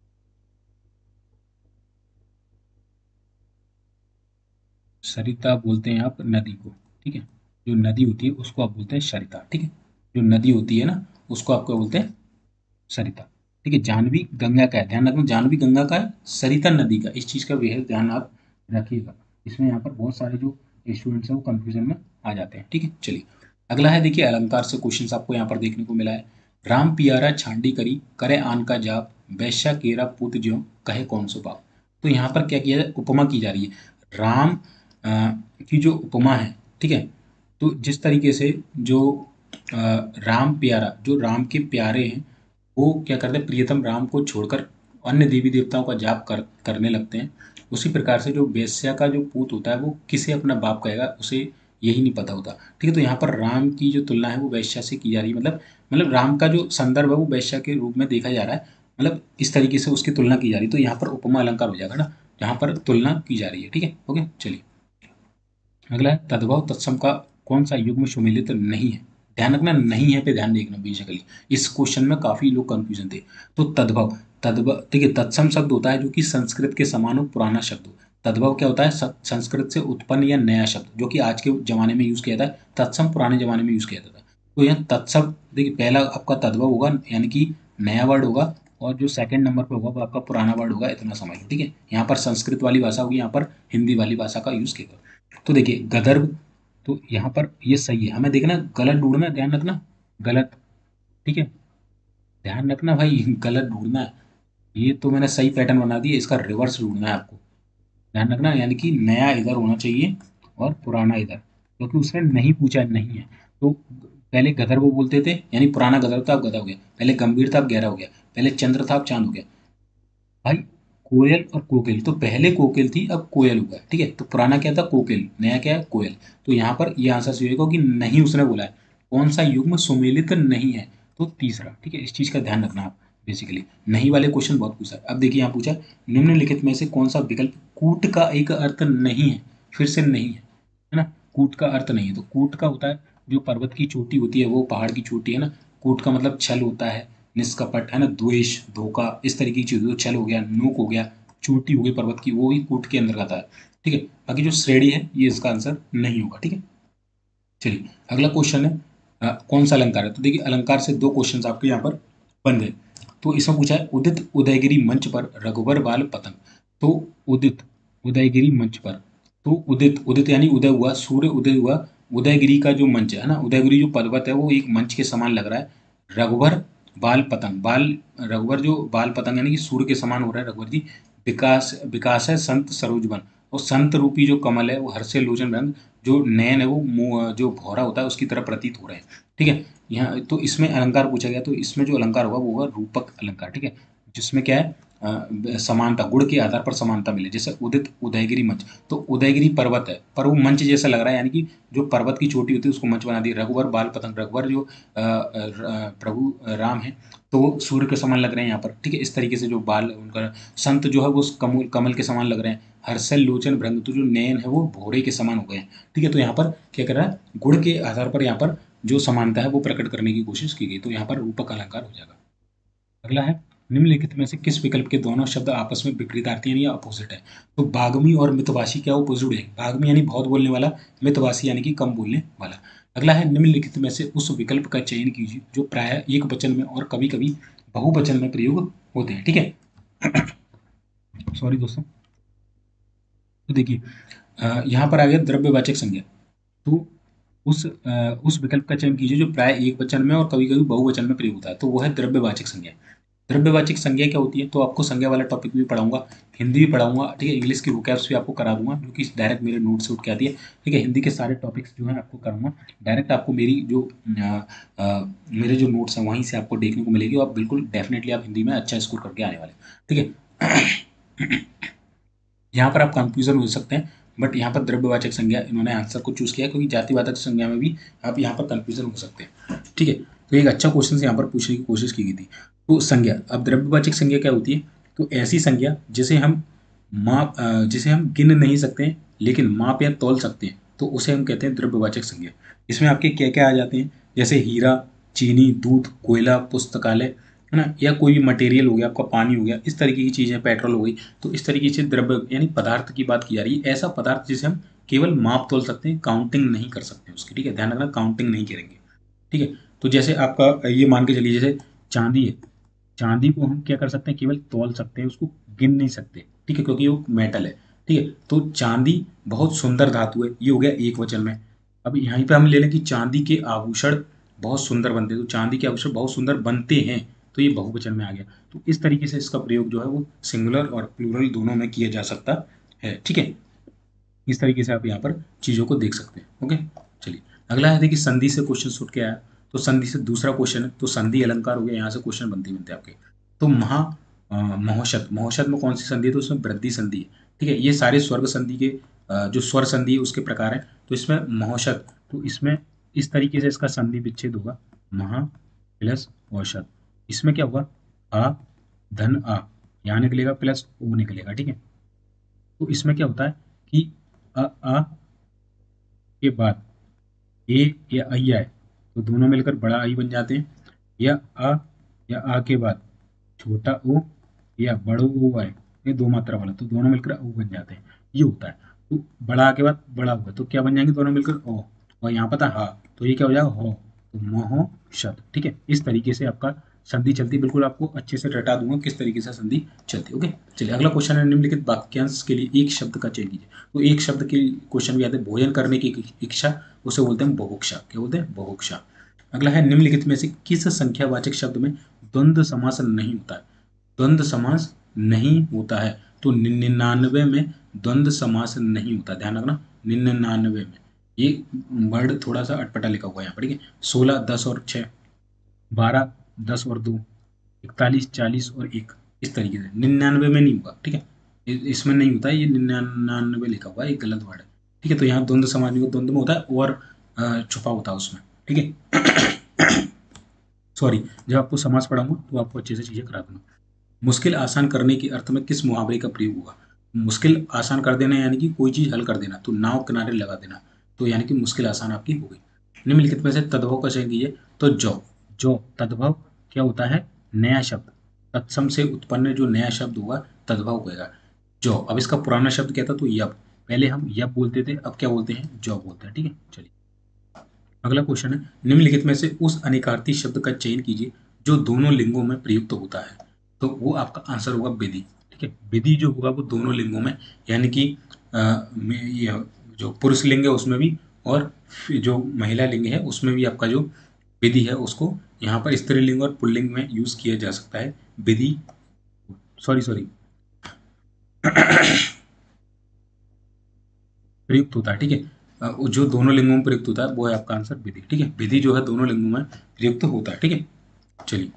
सरिता बोलते हैं आप नदी को। ठीक है, जो नदी होती है उसको आप बोलते हैं सरिता। ठीक है, जो नदी होती है ना उसको आप क्या बोलते हैं? सरिता। ठीक है, जानवी गंगा का है, ध्यान रखना, जानवी गंगा का है, सरिता नदी का, इस चीज का बेहद ध्यान आप रखिएगा। इसमें यहाँ पर बहुत सारे जो स्टूडेंट्स हैं वो कंफ्यूजन में आ जाते हैं। ठीक है, चलिए, अगला है, देखिए, अलंकार से क्वेश्चन आपको यहाँ पर देखने को मिला है। राम पियारा छांडी करी, करे आन का जाप, वैश्या केरा पूत ज्यों, कहे कौन सो बाप। तो यहाँ पर क्या किया जाए, उपमा की जा रही है। राम की जो उपमा है, ठीक है, तो जिस तरीके से जो राम प्यारा, जो राम के प्यारे हैं, वो क्या करते हैं, प्रियतम राम को छोड़कर अन्य देवी देवताओं का जाप करने लगते हैं। उसी प्रकार से जो वेश्या का जो पूत होता है वो किसे अपना बाप कहेगा, उसे यही नहीं पता होता। ठीक है, तो यहाँ पर राम की जो तुलना है वो वेश्या से की जा रही है। मतलब राम का जो संदर्भ है वो वेश्या के रूप में देखा जा रहा है, मतलब इस तरीके से उसकी तुलना की जा रही है। तो यहाँ पर उपमा अलंकार हो जाएगा ना, जहाँ पर तुलना की जा रही है। ठीक है, ओके, चलिए, अगला है, तद्भव तत्सम का कौन सा युग्म सुमेलित नहीं है? ध्यान रखना, नहीं है पे ध्यान देखना बेसिकली। इस क्वेश्चन में काफी लोग कंफ्यूजन थे। तो तद्भव, तद्भव, ठीक है, तत्सम शब्द होता है जो कि संस्कृत के समान हो, पुराना शब्द हो। तद्भव क्या होता है, संस्कृत से उत्पन्न या नया शब्द जो कि आज के जमाने में यूज किया जाता है, तत्सम पुराने जमाने में यूज किया जाता था। तो यहाँ तत्सम, देखिए पहला आपका तद्भव होगा यानी कि नया वर्ड होगा, और जो सेकंड नंबर पे होगा वो आपका पुराना वर्ड होगा, इतना समझ लो। ठीक है, यहाँ पर संस्कृत वाली भाषा होगी, यहाँ पर हिंदी वाली भाषा का यूज किया। तो देखिए गदर्भ, तो यहाँ पर ये सही है, हमें देखना गलत ढूंढना, ध्यान रखना गलत। ठीक है, ध्यान रखना भाई, गलत ढूंढना है। ये तो मैंने सही पैटर्न बना दिया, इसका रिवर्स ढूंढना है आपको। ध्यान रखना, यानी कि नया इधर होना चाहिए और पुराना इधर, क्योंकि उसने नहीं पूछा नहीं है। तो पहले गदर वो बोलते थे, यानी पुराना गदर था अब गधा हो गया, पहले गंभीर था अब गहरा हो गया, पहले चंद्र था अब चांद हो गया। भाई कोयल और कोकिल, तो पहले कोकिल थी अब कोयल हुआ है। ठीक है, तो पुराना क्या था कोकिल, नया क्या है कोयल। तो यहाँ पर ये आंसर सही होगा कि नहीं उसने बोला है। कौन सा युग्म सुमेलित नहीं है, तो तीसरा। ठीक है, इस चीज का ध्यान रखना आप। बेसिकली नहीं वाले क्वेश्चन बहुत पूछा है। अब देखिए यहाँ पूछा निम्नलिखित में से कौन सा विकल्प कूट का एक अर्थ नहीं है, फिर से नहीं है ना, कूट का अर्थ नहीं है। तो कूट का होता है जो पर्वत की चोटी होती है, वो पहाड़ की चोटी है ना। कूट का मतलब छल होता है, निष्कपट है ना, द्वेष, धोखा, इस तरीके की चीज, छल हो गया, नोक हो गया, चोटी हो गई पर्वत की, वो ही कूट के अंदर आता है। ठीक है, बाकी जो श्रेणी है ये इसका आंसर नहीं होगा। ठीक है, चलिए अगला क्वेश्चन है कौन सा अलंकार है। तो देखिए अलंकार से दो क्वेश्चन आपके यहाँ पर बन गए। तो इसमें पूछा है उदित उदयगिरी मंच पर रघुबर बाल पतंग। तो उदित उदयगिरी मंच पर, तो उदित, उदित यानी उदय हुआ, सूर्य उदय हुआ, उदयगिरी का जो मंच है ना, उदयगिरी जो पर्वत है वो एक मंच के समान लग रहा है। रघुबर बाल पतंग, बाल, रघुबर जो बाल पतंग यानी कि सूर्य के समान हो रहा है रघुबर जी। विकास, विकास है संत सरोज बन, और संत रूपी जो कमल है वो हर्षे लोचन रंग, जो नयन है वो जो भौरा होता है उसकी तरह प्रतीत हो रहे हैं। ठीक है, यहाँ तो इसमें अलंकार पूछा गया, तो इसमें जो अलंकार होगा वो होगा रूपक अलंकार। ठीक है, जिसमें क्या है समानता, गुण के आधार पर समानता मिले। जैसे उदित उदयगिरी मंच, तो उदयगिरी पर्वत है पर वो मंच जैसा लग रहा है, यानी कि जो पर्वत की चोटी होती है उसको मंच बना दी। रघुवर बाल पतंग, रघुवर जो प्रभु राम है, तो वो सूर्य के समान लग रहे हैं यहाँ पर। ठीक है, इस तरीके से जो बाल उनका, संत जो है वो कमल कमल के समान लग रहे हैं। हर्षल लोचन भृंग, तो जो नयन है वो भोरे के समान हो गए हैं। ठीक है, तो यहाँ पर क्या कर रहा है, गुण के आधार पर यहाँ पर जो समानता है वो प्रकट करने की कोशिश की गई, तो यहाँ पर रूपक अलंकार हो जाएगा। अगला है निम्नलिखित में से किस विकल्प के दोनों शब्द आपस में विपरीतार्थी यानी अपोजिट है। तो बागमी और मितवासी क्या अपोजिट है, बागमी यानी बहुत बोलने वाला, मितवासी यानी कि कम बोलने वाला। अगला है निम्नलिखित में से उस विकल्प का चयन कीजिए जो प्राय एक वचन में और कभी कभी बहुवचन में प्रयोग होते हैं। ठीक है, सॉरी दोस्तों। तो देखिए यहाँ पर आ गया द्रव्यवाचक संज्ञा। तो उस विकल्प का चयन कीजिए जो प्राय एक वचन में और कभी कभी बहुवचन में प्रयोग होता है, तो वो है द्रव्यवाचक संज्ञा। द्रव्यवाचक संज्ञा क्या होती है, तो आपको संज्ञा वाला टॉपिक भी पढ़ाऊंगा, हिंदी भी पढ़ाऊंगा। ठीक है, इंग्लिश की वोकैब्स भी आपको करा दूंगा जो कि डायरेक्ट मेरे नोट से उठ के आती है। ठीक है, हिंदी के सारे टॉपिक्स जो है आपको कराऊंगा डायरेक्ट, आपको मेरी जो मेरे जो नोट्स हैं वहीं से आपको देखने को मिलेगी, और आप बिल्कुल डेफिनेटली आप हिंदी में अच्छा स्कोर करके आने वाले। ठीक है, यहाँ पर आप कंफ्यूजन हो सकते हैं, बट यहाँ पर द्रव्यवाचक संज्ञा इन्होंने आंसर को चूज किया, क्योंकि जातिवाचक संज्ञा में भी आप यहाँ पर कंफ्यूजन हो सकते हैं। ठीक है, तो एक अच्छा क्वेश्चन यहाँ पर पूछने की कोशिश की गई थी। तो संज्ञा, अब द्रव्यवाचक संज्ञा क्या होती है, तो ऐसी संज्ञा जिसे हम माप, जिसे हम गिन नहीं सकते लेकिन माप या तौल सकते हैं, तो उसे हम कहते हैं द्रव्यवाचक संज्ञा। इसमें आपके क्या क्या आ जाते हैं, जैसे हीरा, चीनी, दूध, कोयला, पुस्तकालय, है ना, या कोई भी मटेरियल हो गया, आपका पानी हो गया, इस तरीके की चीजें, पेट्रोल हो गई। तो इस तरीके से द्रव्य यानी पदार्थ की बात की जा रही है, ऐसा पदार्थ जिसे हम केवल माप तोल सकते हैं, काउंटिंग नहीं कर सकते उसकी। ठीक है, ध्यान रखना काउंटिंग नहीं करेंगे। ठीक है, तो जैसे आपका ये मान के चलिए जैसे चांदी है, चांदी को हम क्या कर सकते हैं, केवल तौल सकते हैं, उसको गिन नहीं सकते। ठीक है, क्योंकि वो मेटल है। ठीक है, तो चांदी बहुत सुंदर धातु है, ये हो गया एक वचन में। अब यहीं पे हम ले लें कि चांदी के आभूषण बहुत सुंदर बनते हैं, तो चांदी के आभूषण बहुत सुंदर बनते हैं, तो ये बहुवचन में आ गया। तो इस तरीके से इसका प्रयोग जो है वो सिंगुलर और प्लूरल दोनों में किया जा सकता है। ठीक है, इस तरीके से आप यहाँ पर चीज़ों को देख सकते हैं। ओके, चलिए अगला है देखिए संधि से क्वेश्चन उठ के आया। तो संधि से दूसरा क्वेश्चन है, तो संधि अलंकार हो गया, यहाँ से क्वेश्चन बनते बनते आपके। तो महोषध, महोषध में कौन सी संधि है, तो उसमें वृद्धि संधि है। ठीक है, ये सारे स्वर्ग संधि के जो स्वर संधि है उसके प्रकार है। तो इसमें महोषध, तो इसमें इस तरीके से इसका संधि विच्छेद होगा, महा प्लस औषध। इसमें क्या होगा, आ धन आ, यहाँ निकलेगा प्लस ओ निकलेगा। ठीक है, तो इसमें क्या होता है कि आ के बाद ए या आई आए तो दोनों मिलकर बड़ा आई बन जाते हैं, या आ के बाद छोटा ओ या बड़ो ओ आए, ये दो मात्रा वाला, तो दोनों मिलकर ओ बन जाते हैं। ये होता है। तो बड़ा के बाद बड़ा हुआ तो क्या बन जाएंगे दोनों मिलकर ओ, और यहाँ पता हा, तो ये क्या हो जाएगा हो, तो मोह शत। ठीक है, इस तरीके से आपका संधि चलती, बिल्कुल आपको अच्छे से रटा दूंगा किस तरीके से संधि चलती है। ओके, चलिए अगला क्वेश्चन है, निम्नलिखित वाक्यांश के लिए एक शब्द का चयन कीजिए। तो एक शब्द के क्वेश्चन भी आते हैं, भोजन करने की इच्छा, उसे बोलते हैं बुभुक्षा। क्या बोलते हैं? बुभुक्षा। अगला है, निम्नलिखित में से किस संख्यावाचक शब्द में द्वंद्व समास नहीं होता है? द्वंद्व समास नहीं होता है, तो 99 में द्वंद्व समास नहीं होता, ध्यान रखना 99 में। ये वर्ड थोड़ा सा अटपटा लिखा हुआ है यहाँ पर, ठीक है। 16, 10 और 6, 12, 10 और 2, 41, 40 और 1, इस तरीके से 99 में नहीं होगा, ठीक है। इसमें नहीं होता है, ये 99 लिखा हुआ है, ये गलत वर्ड है, ठीक है। तो यहाँ द्वंद्व समास नहीं होता, द्वंद्व में होता है और छुपा होता है उसमें, ठीक है। सॉरी, जब आपको समास पढ़ाऊंगा तो आपको अच्छे से चीजें करा दूंगा। मुश्किल आसान करने के अर्थ में किस मुहावरे का प्रयोग हुआ? मुश्किल आसान कर देना यानी कि कोई चीज हल कर देना, तो नाव किनारे लगा देना, तो यानी कि मुश्किल आसान आपकी हो गई। निम्नलिखित में से तद्भव का चयन कीजिए। तो जो तद्भव क्या होता है? नया शब्द, तत्सम से उत्पन्न जो नया शब्द होगा तद्भव होगा। जो, अब इसका पुराना शब्द क्या था? तो यब, पहले हम यब बोलते थे, अब क्या बोलते हैं? जो बोलते हैं, ठीक है। चलिए अगला क्वेश्चन है, निम्नलिखित में से उस अनिकार्थी शब्द का चयन कीजिए जो दोनों लिंगों में प्रयुक्त होता है। तो वो आपका आंसर होगा विधि, ठीक है। विधि जो होगा वो दोनों लिंगों में, यानी कि ये जो पुरुष लिंग है उसमें भी, और जो महिला लिंग है उसमें भी आपका जो विधि है उसको यहाँ पर स्त्रीलिंग और पुल्लिंग में यूज किया जा सकता है। विधि, सॉरी सॉरी, प्रयुक्त होता है, ठीक है। जो दोनों लिंगों में प्रयुक्त होता है वो है आपका आंसर विधि, ठीक है। विधि जो है दोनों लिंगों में प्रयुक्त होता है, ठीक है। चलिए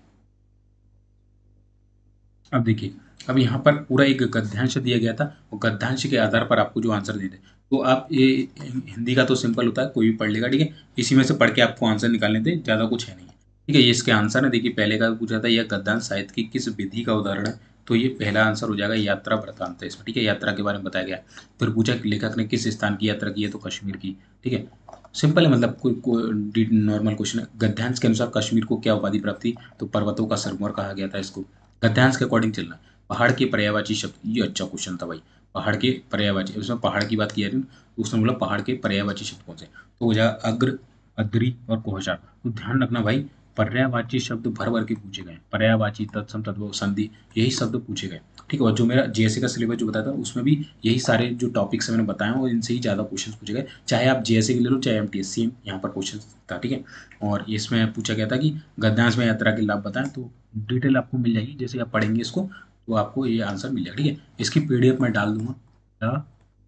अब देखिए, अब यहाँ पर पूरा एक गद्यांश दिया गया था, और गद्यांश के आधार पर आपको जो आंसर दे दे, तो आप ये, हिंदी का तो सिंपल होता है, कोई भी पढ़ लेगा, ठीक है। इसी में से पढ़ के आपको आंसर निकालने थे, ज़्यादा कुछ है नहीं, ठीक है। ये इसके आंसर है, देखिए पहले का पूछा था, यह गद्यांश साहित्य की किस विधि का उदाहरण है? तो ये पहला आंसर हो जाएगा, यात्रा वृत्तांत है इसमें, ठीक है। यात्रा के बारे में बताया गया। फिर पूछा लेखक ने किस स्थान की यात्रा की है? तो कश्मीर की, ठीक है। सिंपल है, मतलब कोई नॉर्मल क्वेश्चन है। गद्यांश के अनुसार कश्मीर को क्या उपाधि प्राप्त थी? तो पर्वतों का सरमौर कहा गया था इसको। गद्यांश के अकॉर्डिंग चलना। पहाड़ के पर्यायवाची शब्द, ये अच्छा क्वेश्चन था भाई। पहाड़ के पर्यायवाची, उसमें पहाड़ की बात की जा रही है, उसने बोला पहाड़ के पर्यायवाची शब्द कौन से? तो हो जाएगा अग्र, अद्री और कोहशा। तो ध्यान रखना भाई, पर्यायवाची शब्द भर भर के पूछे गए, पर्यायवाची, तत्सम, तद्भव, संधि, यही शब्द पूछे गए, ठीक है। और जो मेरा जेएससी का सिलेबस जो बताया था उसमें भी यही सारे जो टॉपिक्स मैंने बताए और इनसे ही ज़्यादा क्वेश्चन पूछे गए, चाहे आप जेएससी के ले लो चाहे एमटीएस, सेम यहाँ पर क्वेश्चन था, ठीक है। और इसमें पूछा गया था कि गद्यांश में यात्रा के लाभ बताएं, तो डिटेल आपको मिल जाएगी, जैसे आप पढ़ेंगे इसको तो आपको ये आंसर मिल जाएगा, ठीक है। इसकी पीडीएफ में डाल दूंगा, द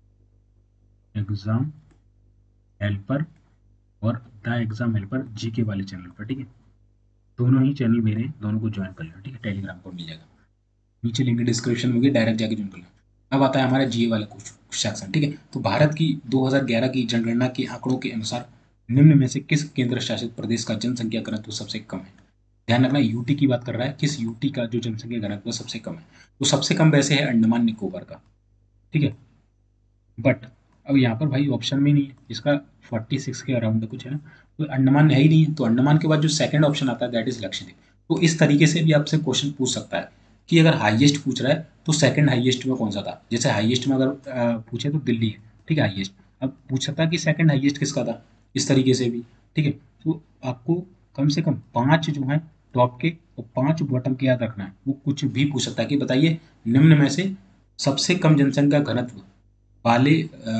एग्जाम हेल्पर और द एग्जाम हेल्पर जीके वाले चैनल पर, ठीक है। दोनों ही चैनल मेरे, दोनों को ज्वाइन कर लेना, ठीक है। टेलीग्राम पर मिल जाएगा, नीचे लिंक डिस्क्रिप्शन में होगी, डायरेक्ट जाके ज्वाइन कर लेना। अब आता है हमारा जीए वाला कुछ सेक्शन, ठीक है। तो भारत की 2011 की जनगणना के आंकड़ों के अनुसार निम्न में से किस केंद्र शासित प्रदेश का जनसंख्या घनत्व सबसे कम है? ध्यान रखना, यूटी की बात कर रहा है, किस यूटी का जो जनसंख्या घनत्व सबसे कम है? तो सबसे कम वैसे है अंडमान निकोबार का, ठीक है। बट अब यहाँ पर भाई ऑप्शन में नहीं है, इसका 46 के अराउंड कुछ है ना, तो अंडमान है ही नहीं है। तो अंडमान के बाद जो सेकंड ऑप्शन आता है दैट इज लक्षद्वीप। तो इस तरीके से भी आपसे क्वेश्चन पूछ सकता है कि अगर हाईएस्ट पूछ रहा है तो सेकंड हाईएस्ट में कौन सा था? जैसे हाईएस्ट में अगर पूछे तो दिल्ली है, ठीक है, हाईएस्ट। अब पूछ सकता है कि सेकंड हाईएस्ट किसका था, इस तरीके से भी, ठीक है। तो आपको कम से कम 5 जो है टॉप के और 5 बॉटम के याद रखना है। वो कुछ भी पूछ सकता है कि बताइए निम्न में से सबसे कम जनसंख्या घनत्व वाले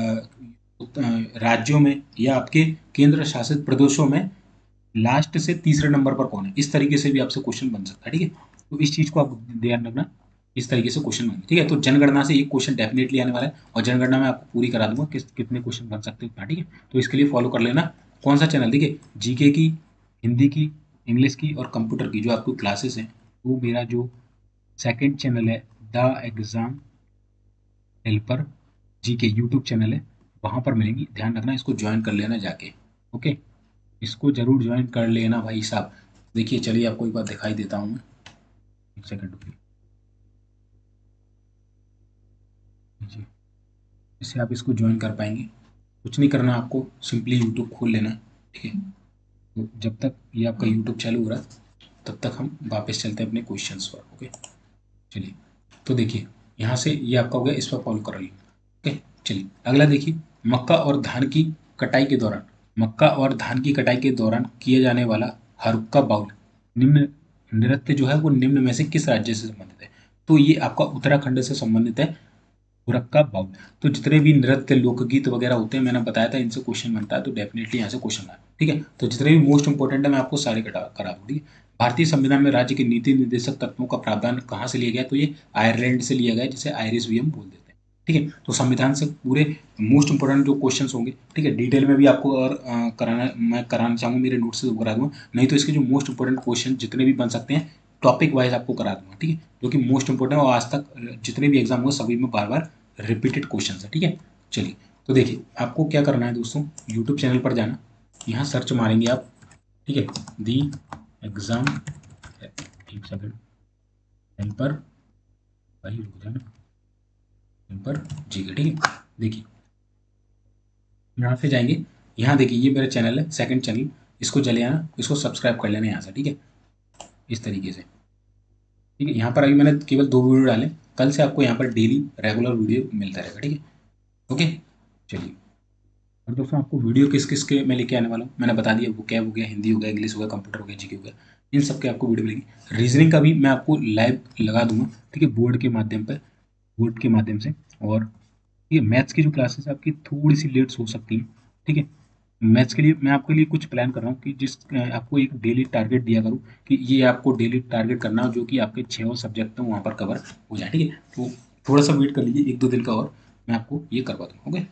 राज्यों में या आपके केंद्र शासित प्रदेशों में लास्ट से तीसरे नंबर पर कौन है? इस तरीके से भी आपसे क्वेश्चन बन सकता है, ठीक है। तो इस चीज को आप ध्यान रखना, इस तरीके से क्वेश्चन बनेंगे, ठीक है। तो जनगणना से एक क्वेश्चन डेफिनेटली आने वाला है, और जनगणना में आपको पूरी करा दूंगा कितने क्वेश्चन बन सकते हैं उतना, ठीक है। तो इसके लिए फॉलो कर लेना कौन सा चैनल, देखिए जीके की, हिंदी की, इंग्लिश की और कंप्यूटर की जो आपको क्लासेस हैं, वो मेरा जो सेकेंड चैनल है the exam helper GK YouTube channel है, वहाँ पर मिलेंगी। ध्यान रखना, इसको ज्वाइन कर लेना जाके, ओके। इसको जरूर ज्वाइन कर लेना भाई साहब। देखिए चलिए आपको एक बार दिखाई देता हूँ मैं, एक सेकंड रुकिए जी। इससे आप इसको ज्वाइन कर पाएंगे, कुछ नहीं करना आपको, सिंपली यूट्यूब खोल लेना है, ठीक है। तो जब तक ये आपका यूट्यूब चालू हो रहा है तब तक हम वापस चलते हैं अपने क्वेश्चंस पर, ओके। चलिए, तो देखिए यहाँ से ये आपका हो गया, इस पर फॉलो कर रही ओके। चलिए अगला देखिए, मक्का और धान की कटाई के दौरान, मक्का और धान की कटाई के दौरान किया जाने वाला हरुक्का बाउल निम्न नृत्य जो है वो निम्न में से किस राज्य से संबंधित है? तो ये आपका उत्तराखंड से संबंधित है, हुरक्का बाउल। तो जितने भी नृत्य लोकगीत वगैरह होते हैं मैंने बताया था इनसे क्वेश्चन बनता है, तो डेफिनेटली यहाँ से क्वेश्चन आया। ठीक है, तो जितने भी मोस्ट इंपॉर्टेंट है मैं आपको सारे करा दूँ। ठीक है, भारतीय संविधान में राज्य के नीति निर्देशक तत्वों का प्रावधान कहाँ से लिया गया? तो ये आयरलैंड से लिया गया, जिसे आयरिश भी हम बोल देते हैं। ठीक है, तो संविधान से पूरे मोस्ट इंपॉर्टेंट जो क्वेश्चन होंगे, ठीक है, डिटेल में भी आपको और कराना मैं कराना चाहूँगा, मेरे नोट से करा दूंगा, नहीं तो इसके जो मोस्ट इंपॉर्टेंट क्वेश्चन जितने भी बन सकते हैं टॉपिक वाइज आपको करा दूंगा। ठीक है, जो कि मोस्ट इंपॉर्टेंट और आज तक जितने भी एग्जाम हुए सभी में बार बार रिपीटेड क्वेश्चन है। ठीक है, चलिए तो देखिए आपको क्या करना है दोस्तों, यूट्यूब चैनल पर जाना, यहाँ सर्च मारेंगे आप। ठीक है, दी एग्जाम, एक सेकंड, हेल्पर, भाई रुक जाना, हेल्पर जी के। ठीक है, देखिए यहाँ से जाएंगे, यहाँ देखिए ये मेरा चैनल है, सेकंड चैनल, इसको चले आना, इसको सब्सक्राइब कर लेना यहाँ से। ठीक है, इस तरीके से। ठीक है, यहाँ पर अभी मैंने केवल 2 वीडियो डाले, कल से आपको यहाँ पर डेली रेगुलर वीडियो मिलता रहेगा। ठीक है, ओके, चलिए। और दोस्तों आपको वीडियो किस किस के मैं लेके आने वाला हूँ मैंने बता दिया, वो क्या हो गया, हिंदी हो गया, इंग्लिश हो गया, कंप्यूटर हो गया, जीके हो गया, इन सब के आपको वीडियो मिलेगी। रीजनिंग का भी मैं आपको लाइव लगा दूंगा। ठीक है, बोर्ड के माध्यम पर, बोर्ड के माध्यम से। और ये मैथ्स की जो क्लासेस आपकी थोड़ी सी लेट्स हो सकती हैं। ठीक है, मैथ्स के लिए मैं आपके लिए कुछ प्लान कर रहा हूँ कि जिस आपको एक डेली टारगेट दिया करूँ कि ये आपको डेली टारगेट करना हो जो कि आपके 6 सब्जेक्ट हैं वहाँ पर कवर हो जाए। ठीक है, तो थोड़ा सा वेट कर लीजिए, 1-2 दिन का, और मैं आपको ये करवा दूँगा। ओके,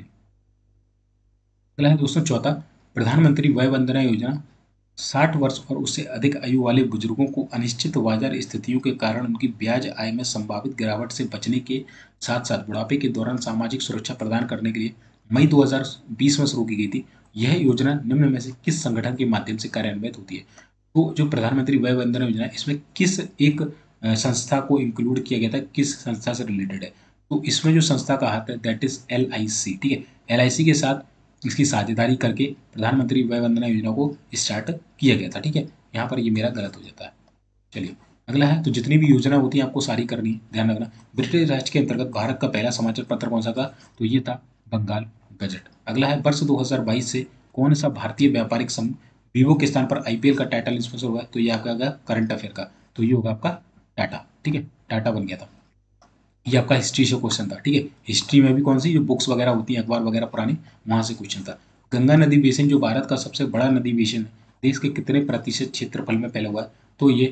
अगला है दोस्तों चौथा, प्रधानमंत्री वय वंदना योजना 60 वर्ष और उससे अधिक आयु वाले बुजुर्गों को अनिश्चित बाजार स्थितियों के कारण उनकी ब्याज आय में संभावित गिरावट से बचने के साथ साथ बुढ़ापे के दौरान सामाजिक सुरक्षा प्रदान करने के लिए मई 2020 में शुरू की गई थी। यह योजना निम्न में से किस संगठन के माध्यम से कार्यान्वित होती है? तो जो प्रधानमंत्री वय वंदना योजना है इसमें किस एक संस्था को इंक्लूड किया गया था, किस संस्था से रिलेटेड है? तो इसमें जो संस्था का हाथ है दैट इज LIC। ठीक है, LIC के साथ इसकी साझेदारी करके प्रधानमंत्री वय वंदना योजना को स्टार्ट किया गया था। ठीक है, यहाँ पर ये मेरा गलत हो जाता है। चलिए अगला है, तो जितनी भी योजना होती है आपको सारी करनी है, ध्यान रखना। ब्रिटिश राज के अंतर्गत भारत का पहला समाचार पत्र कौन सा था? तो ये था बंगाल गजट। अगला है, वर्ष 2022 से कौन सा भारतीय व्यापारिक संघ वीवो के स्थान पर IPL का टाइटल स्पॉन्सर हुआ है? तो ये आपका होगा करंट अफेयर का, तो ये होगा आपका टाटा। ठीक है, टाटा बन गया था। ये आपका हिस्ट्री से क्वेश्चन था। ठीक है, हिस्ट्री में भी कौन सी जो बुक्स वगैरह होती हैं अखबार वगैरह पुरानी, वहां से क्वेश्चन था। गंगा नदी बेसिन जो भारत का सबसे बड़ा नदी बेसिन है, देश के कितने प्रतिशत क्षेत्रफल में फैला हुआ है? तो ये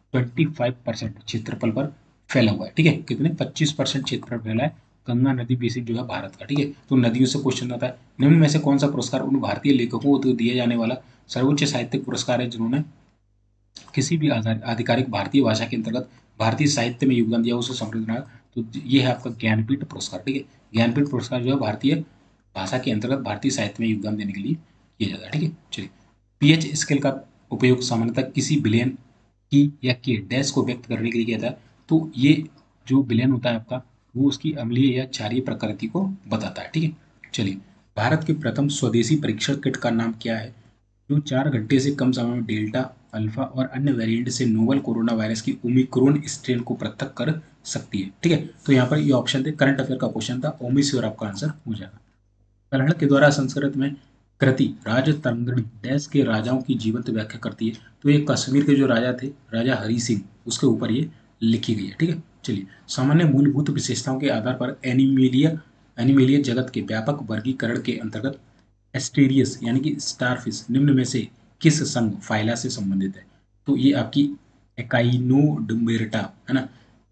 25% क्षेत्रफल पर फैला हुआ है। ठीक है, कितने? 25% क्षेत्रफल फैला है गंगा नदी बेसिन जो है भारत का। ठीक है, तो नदियों से क्वेश्चन आता है। निम्न में से कौन सा पुरस्कार उन भारतीय लेखकों को दिया जाने वाला सर्वोच्च साहित्यिक पुरस्कार है जिन्होंने किसी भी आधिकारिक भारतीय भाषा के अंतर्गत भारतीय साहित्य में योगदान दिया, उसे समृद्ध बनाया? तो ये है आपका ज्ञानपीठ पुरस्कार। ठीक है, ज्ञानपीठ पुरस्कार जो है भारतीय भाषा के अंतर्गत भारतीय साहित्य में योगदान देने के लिए किया जाता है। ठीक है, चलिए। पीएच स्केल का उपयोग सामान्यतः किसी बिलियन की या के डैश को व्यक्त करने के लिए किया जाता है? तो ये जो बिलियन होता है आपका, वो उसकी अम्लीय या क्षारीय प्रकृति को बताता है। ठीक है, चलिए। भारत के प्रथम स्वदेशी परीक्षण किट का नाम क्या है जो 4 घंटे से कम समय में डेल्टा, अल्फा और अन्य वेरिएंट से नोवल कोरोना वायरस की ओमिक्रोन स्ट्रेन को पृथक कर सकती है? ठीक है, तो यहाँ पर ये ऑप्शन थे, करंट अफेयर का क्वेश्चन था, ओमी श्योर आपका आंसर हो जाएगा। कल्हड़ के द्वारा संस्कृत में कृति राजतरंगिणी डैश के राजाओं की जीवंत व्याख्या करती है? तो ये कश्मीर के जो राजा थे, राजा हरि सिंह, उसके ऊपर ये लिखी गई है। ठीक है, चलिए। सामान्य मूलभूत विशेषताओं के आधार पर एनिमेलिया एनिमेलिया जगत के व्यापक वर्गीकरण के अंतर्गत एस्टेरियस यानी कि स्टारफिश निम्न में से किस संघ फाइला से संबंधित है? तो ये आपकी एकाइनोडमेरिटा है ना,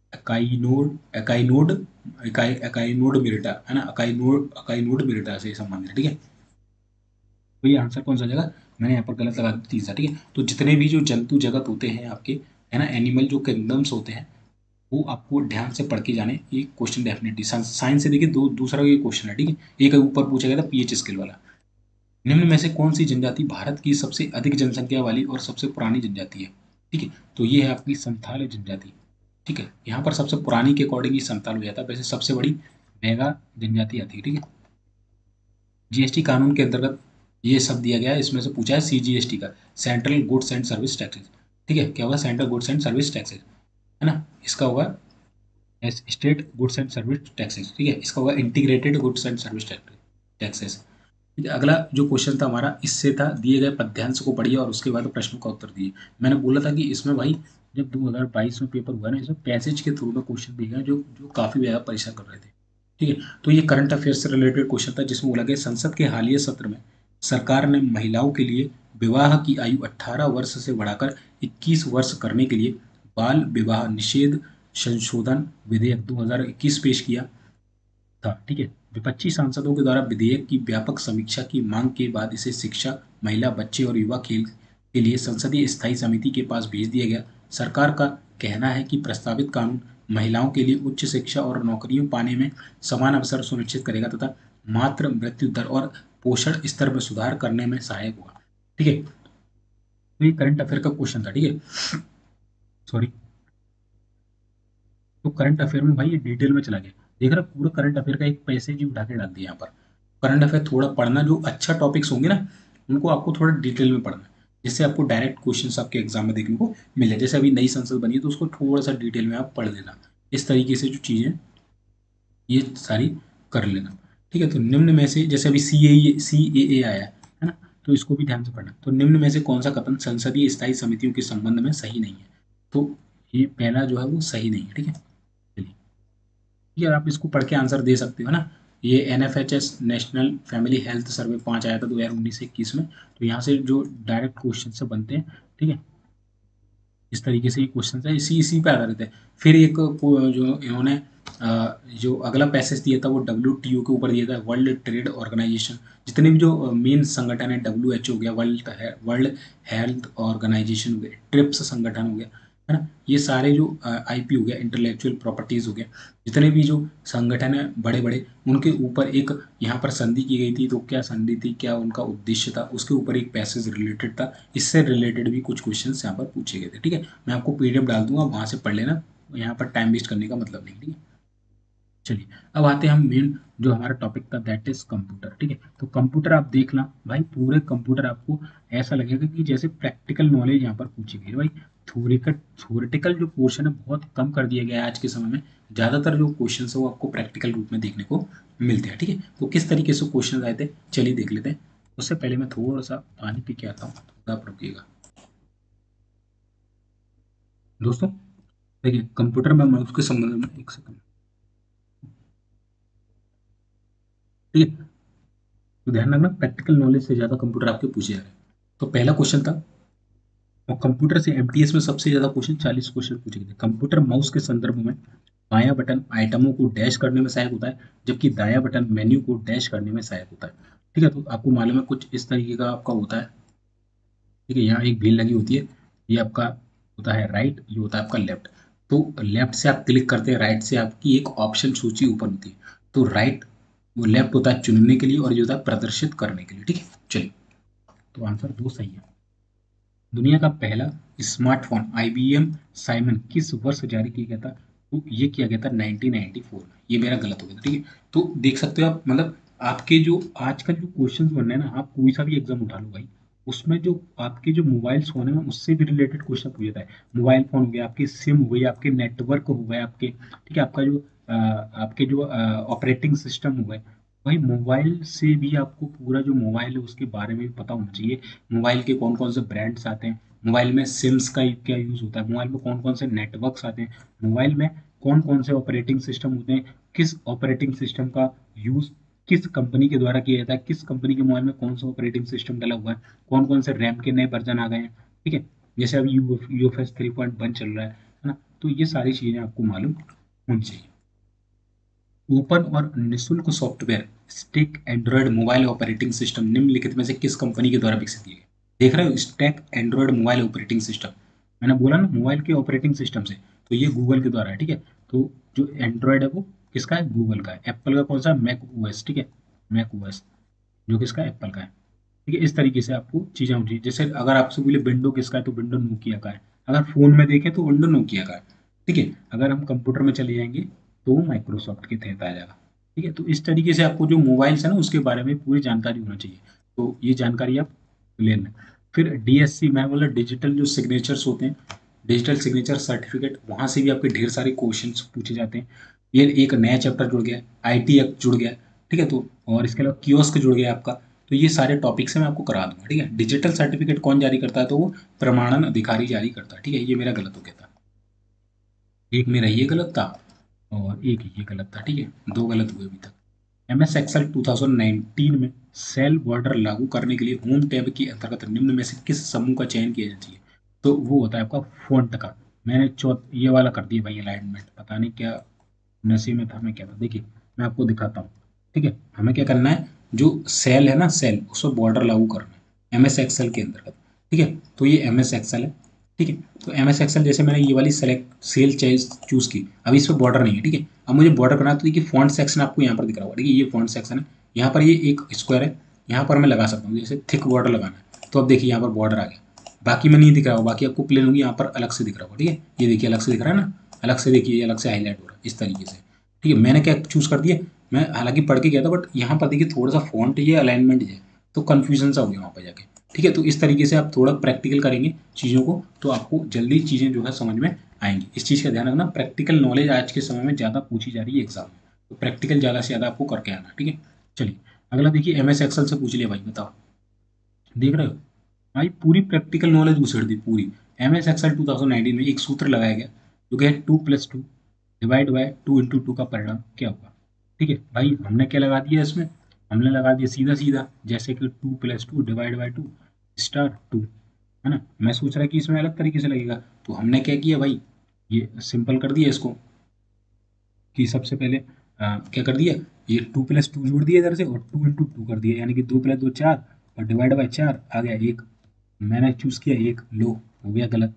एकाइनोड मेरिटा है ना, अकाइनोड मेरिटा से संबंधित है। ठीक है, तो ये आंसर कौन सा जगह, मैंने यहाँ पर गलत लगा दिया तीसरा। ठीक है, तो जितने भी जो जंतु जगत होते हैं आपके, है ना, एनिमल जो किंगडम्स होते हैं, वो आपको ध्यान से पढ़ के जाने। ये क्वेश्चन डेफिनेटली साइंस से देखिए, दूसरा ये क्वेश्चन है। ठीक है, एक ऊपर पूछा गया था पीएच स्केल वाला। निम्न में से कौन सी जनजाति भारत की सबसे अधिक जनसंख्या वाली और सबसे पुरानी जनजाति है? ठीक है, तो ये है आपकी संथाल जनजाति। ठीक है, यहाँ पर सबसे पुरानी के अकॉर्डिंग ये संथाल हो जाता है, वैसे सबसे बड़ी मेगा जनजाति आती है। ठीक है, जीएसटी कानून के अंतर्गत ये सब दिया गया है, इसमें से पूछा है CGST का, central goods and service taxes. ठीक है, क्या होगा? Central goods and service taxes, है ना, इसका होगा state goods and service taxes, ठीक है, इसका होगा integrated goods and service taxes. ठीक है, अगला जो क्वेश्चन था हमारा इससे था, दिए गए पद्यांश को पढ़िए और उसके बाद प्रश्न का उत्तर दिए। मैंने बोला था कि इसमें भाई जब 2022 में पेपर हुआ ना, इसमें पैसेज के थ्रू में क्वेश्चन दिए गए जो जो काफी ज्यादा परेशान कर रहे थे। ठीक है, तो ये करंट अफेयर से रिलेटेड क्वेश्चन था जिसमें बोला गया संसद के हालिया सत्र में सरकार ने महिलाओं के लिए विवाह की आयु 18 वर्ष से बढ़ाकर 21 वर्ष करने के लिए बाल विवाह निषेध संशोधन विधेयक 2021 पेश किया था। ठीक है, विपक्षी सांसदों के द्वारा विधेयक की व्यापक समीक्षा की मांग के बाद इसे शिक्षा, महिला, बच्चे और युवा खेल के लिए संसदीय स्थायी समिति के पास भेज दिया गया। सरकार का कहना है कि प्रस्तावित कानून महिलाओं के लिए उच्च शिक्षा और नौकरियों पाने में समान अवसर सुनिश्चित करेगा तथा मातृ मृत्यु दर और पोषण स्तर में सुधार करने में सहायक होगा। ठीक है, तो ये करंट अफेयर का क्वेश्चन था। ठीक है, सॉरी, तो करंट अफेयर में भाई ये डिटेल में चला गया। देख रहा पूरा करंट अफेयर का एक पैसेज ही उठा के डाल दिया यहाँ पर। करंट अफेयर थोड़ा पढ़ना, जो अच्छा टॉपिक्स होंगे ना उनको आपको थोड़ा डिटेल में पढ़ना, जिससे आपको डायरेक्ट क्वेश्चन आपके एग्जाम में देखने को मिले। जैसे अभी नई संसद बनी है तो उसको थोड़ा सा डिटेल में आप पढ़ लेना, इस तरीके से जो चीज़ें ये सारी कर लेना। ठीक है, तो निम्न में से जैसे अभी सी ए आया है ना, तो इसको भी ध्यान से पढ़ना। तो निम्न में से कौन सा कथन संसदीय स्थायी समितियों के संबंध में सही नहीं है? तो ये पहला जो है वो सही नहीं है। ठीक है, चलिए, यार आप इसको पढ़ के आंसर दे सकते हो ना। ये NFHS national family health survey 5 आया था 2019-21 में। तो यहाँ से जो डायरेक्ट क्वेश्चन से बनते हैं। ठीक है, इस तरीके से ये क्वेश्चन है, इसी इसी पे आधारित है। फिर एक जो इन्होंने जो अगला पैसेज दिया था वो WTO के ऊपर दिया था, वर्ल्ड ट्रेड ऑर्गेनाइजेशन। जितने भी जो मेन संगठन है, WHO हो गया, वर्ल्ड हेल्थ ऑर्गेनाइजेशन हो गया, ट्रिप्स संगठन हो गया, है ना, ये सारे जो IP हो गया, इंटेलेक्चुअल प्रॉपर्टीज हो गया, जितने भी जो संगठन है बड़े बड़े, उनके ऊपर एक यहाँ पर संधि की गई थी। तो क्या संधि थी, क्या उनका उद्देश्य था, उसके ऊपर एक पैसेज रिलेटेड था। इससे रिलेटेड भी कुछ क्वेश्चंस यहाँ पर पूछे गए थे। ठीक है, मैं आपको PDF डाल दूंगा, वहां से पढ़ लेना, यहाँ पर टाइम वेस्ट करने का मतलब नहीं। ठीक है, चलिए अब आते हैं हम मेन जो हमारा टॉपिक था, दैट इज कंप्यूटर। ठीक है, तो कंप्यूटर आप देखना भाई, पूरे कंप्यूटर आपको ऐसा लगेगा कि जैसे प्रैक्टिकल नॉलेज यहाँ पर पूछी गई है भाई। थ्योरेटिकल जो पोर्शन है बहुत कम कर दिया गया है आज के समय में। ज़्यादातर जो क्वेश्चन है वो आपको प्रैक्टिकल रूप में देखने को मिलते हैं। ठीक है, तो किस तरीके से क्वेश्चन आए थे चलिए देख लेते हैं। उससे पहले मैं थोड़ा सा पानी पी के आता हूँ, थोड़ा आप रुकिएगा दोस्तों। देखिए कंप्यूटर में माउस के संबंध में एक सेकंड। ठीक है, तो ध्यान रखना प्रैक्टिकल नॉलेज से ज्यादा कंप्यूटर आपके पूछे जा रहे हैं। तो पहला क्वेश्चन था, और कंप्यूटर से MTS में सबसे ज्यादा क्वेश्चन 40 क्वेश्चन पूछे गए थे। कंप्यूटर माउस के संदर्भ में बायां बटन आइटमों को डैश करने में सहायक होता है, जबकि दायां बटन मेन्यू को डैश करने में सहायक होता है। ठीक है, तो आपको मालूम है कुछ इस तरीके का आपका होता है। ठीक है, यहाँ एक व्हील लगी होती है, ये आपका होता है राइट, ये होता है आपका लेफ्ट। तो लेफ्ट से आप क्लिक करते हैं, राइट से आपकी एक ऑप्शन सूची ऊपर होती है। तो राइट, वो लेफ्ट होता है चुनने के लिए और ये होता है प्रदर्शित करने के लिए। ठीक है, चलिए, तो आंसर दो सही है। दुनिया का पहला स्मार्टफोन IBM साइमन किस वर्ष जारी किया गया था? तो ये किया गया था 1994 में। ये मेरा गलत हो गया था। ठीक है, तो देख सकते हो आप, मतलब आपके जो आजकल जो क्वेश्चंस बन रहे हैं ना, आप कोई सा भी एग्जाम उठा लो भाई, उसमें जो आपके जो मोबाइल फोन है ना उससे भी रिलेटेड क्वेश्चन पूछा जाता है। मोबाइल फोन हो गया, आपके सिम हो गई, आपके नेटवर्क हो गए आपके, ठीक है, आपका जो आपके जो ऑपरेटिंग सिस्टम हो गए। भाई मोबाइल से भी आपको पूरा जो मोबाइल है उसके बारे में भी पता होना चाहिए। मोबाइल के कौन कौन से ब्रांड्स आते हैं, मोबाइल में सिम्स का क्या यूज होता है, मोबाइल में कौन कौन से नेटवर्क्स आते हैं, मोबाइल में कौन कौन से ऑपरेटिंग सिस्टम होते हैं, किस ऑपरेटिंग सिस्टम का यूज किस कंपनी के द्वारा किया जाता है, किस कंपनी के मोबाइल में कौन सा ऑपरेटिंग सिस्टम डला हुआ है, कौन कौन से रैम के नए वर्जन आ गए हैं। ठीक है, जैसे अभी UFS 3.1 चल रहा है ना, तो ये सारी चीजें आपको मालूम होनी चाहिए। ओपन और निःशुल्क software stack android mobile operating system निम्नलिखित में से किस कंपनी के द्वारा विकसित किए गए? देख रहे हो, stack android mobile operating system, मैंने बोला ना मोबाइल के ऑपरेटिंग सिस्टम से, तो ये गूगल के द्वारा है। ठीक है, तो जो एंड्रॉयड है वो किसका है? गूगल का है। एप्पल का कौन सा? Mac OS। ठीक है, मैक OS जो किसका? एप्पल का है। ठीक है, इस तरीके से आपको चीजें होनी चाहिए। जैसे अगर आपसे बोले विंडो किसका है, तो विंडो नोकिया का है। अगर फोन में देखें तो विंडो नोकिया का है। ठीक है, अगर हम कंप्यूटर में चले जाएंगे तो वो माइक्रोसॉफ्ट के तहत आ जाएगा। ठीक है, तो इस तरीके से आपको जो मोबाइल्स है ना उसके बारे में पूरी जानकारी होना चाहिए। तो ये जानकारी आप ले लें। फिर DSC, मैं बोला डिजिटल जो सिग्नेचर्स होते हैं, डिजिटल सिग्नेचर सर्टिफिकेट, वहाँ से भी आपके ढेर सारे क्वेश्चंस पूछे जाते हैं। ये एक नया चैप्टर जुड़ गया, आईटी एक्ट जुड़ गया, ठीक है। तो और इसके अलावा कियोस्क जुड़ गया आपका। तो ये सारे टॉपिक्स मैं आपको करा दूंगा, ठीक है। डिजिटल सर्टिफिकेट कौन जारी करता है, तो वो प्रमाणन अधिकारी जारी करता है, ठीक है। ये मेरा गलत हो गया था, एक मेरा ये गलत था और एक ये गलत था, ठीक है। दो गलत हुए अभी तक। MS एक्सेल 2019 में सेल बॉर्डर लागू करने के लिए होम टैब के अंतर्गत निम्न में से किस समूह का चयन किया जाना चाहिए, तो वो होता है आपका फॉन्ट का। मैंने ये वाला कर दिया भाई अलाइनमेंट, पता नहीं क्या नशे में था मैं, क्या था देखिए, मैं आपको दिखाता हूँ, ठीक है। हमें क्या करना है, जो सेल है ना, सेल उसमें बॉर्डर लागू करना है MS एक्सेल के अंतर्गत, ठीक है। तो ये MS एक्सेल है, ठीक है। तो MS एक्सेल जैसे मैंने ये वाली सेलेक्ट सेल चूज की, अभी इस पर बॉर्डर नहीं है, ठीक है। अब मुझे बॉर्डर करना है, तो देखिए फॉन्ट सेक्शन आपको यहाँ पर दिख रहा होगा, ठीक है। ये फॉन्ट सेक्शन है, यहाँ पर ये एक स्क्वायर है, यहाँ पर मैं लगा सकता हूँ, जैसे थिक बॉर्डर लगाना है, तो अब देखिए यहाँ पर बॉर्डर आ गया। बाकी में नहीं दिख रहा होगा, बाकी आपको प्लेन होगी, यहाँ पर अलग से दिख रहा होगा, ठीक है। ये देखिए अलग से दिख रहा है ना, अलग से देखिए, ये अलग से हाईलाइट हो रहा है इस तरीके से, ठीक है। मैंने क्या चूज कर दिया, मैं हालांकि पढ़ के गया था, बट यहाँ पर देखिए थोड़ा सा फॉन्ट ये अलाइनमेंट है, तो कन्फ्यूजन सा हो गया वहाँ पर जाके, ठीक है। तो इस तरीके से आप थोड़ा प्रैक्टिकल करेंगे चीज़ों को, तो आपको जल्दी चीज़ें जो है समझ में आएंगी। इस चीज़ का ध्यान रखना, प्रैक्टिकल नॉलेज आज के समय में ज़्यादा पूछी जा रही है एग्जाम में, तो प्रैक्टिकल ज़्यादा से ज़्यादा आपको करके आना, ठीक है। चलिए अगला देखिए, MS एक्सेल से पूछ लिया भाई, बताओ, देख रहे हो भाई, पूरी प्रैक्टिकल नॉलेज उछेड़ दी पूरी। MS एक्सेल 2019 में एक सूत्र लगाया गया, जो कि है 2+2 डिवाइड बाय 2 × 2 का परिणाम क्या होगा, ठीक है। भाई हमने क्या लगा दिया इसमें, हमने लगा दिया सीधा सीधा, जैसे कि 2+2 डिवाइड बाय 2 स्टार 2, है ना। मैं सोच रहा कि इसमें अलग तरीके से लगेगा, तो हमने क्या किया भाई, ये सिंपल कर दिया इसको, कि सबसे पहले क्या कर दिया, ये 2+2 जोड़ दिया इधर से, और 2 × 2 कर दिया, यानी कि 2+2 4, और डिवाइड बाय 4 आ गया एक। मैंने चूज किया एक, लो हो गया गलत,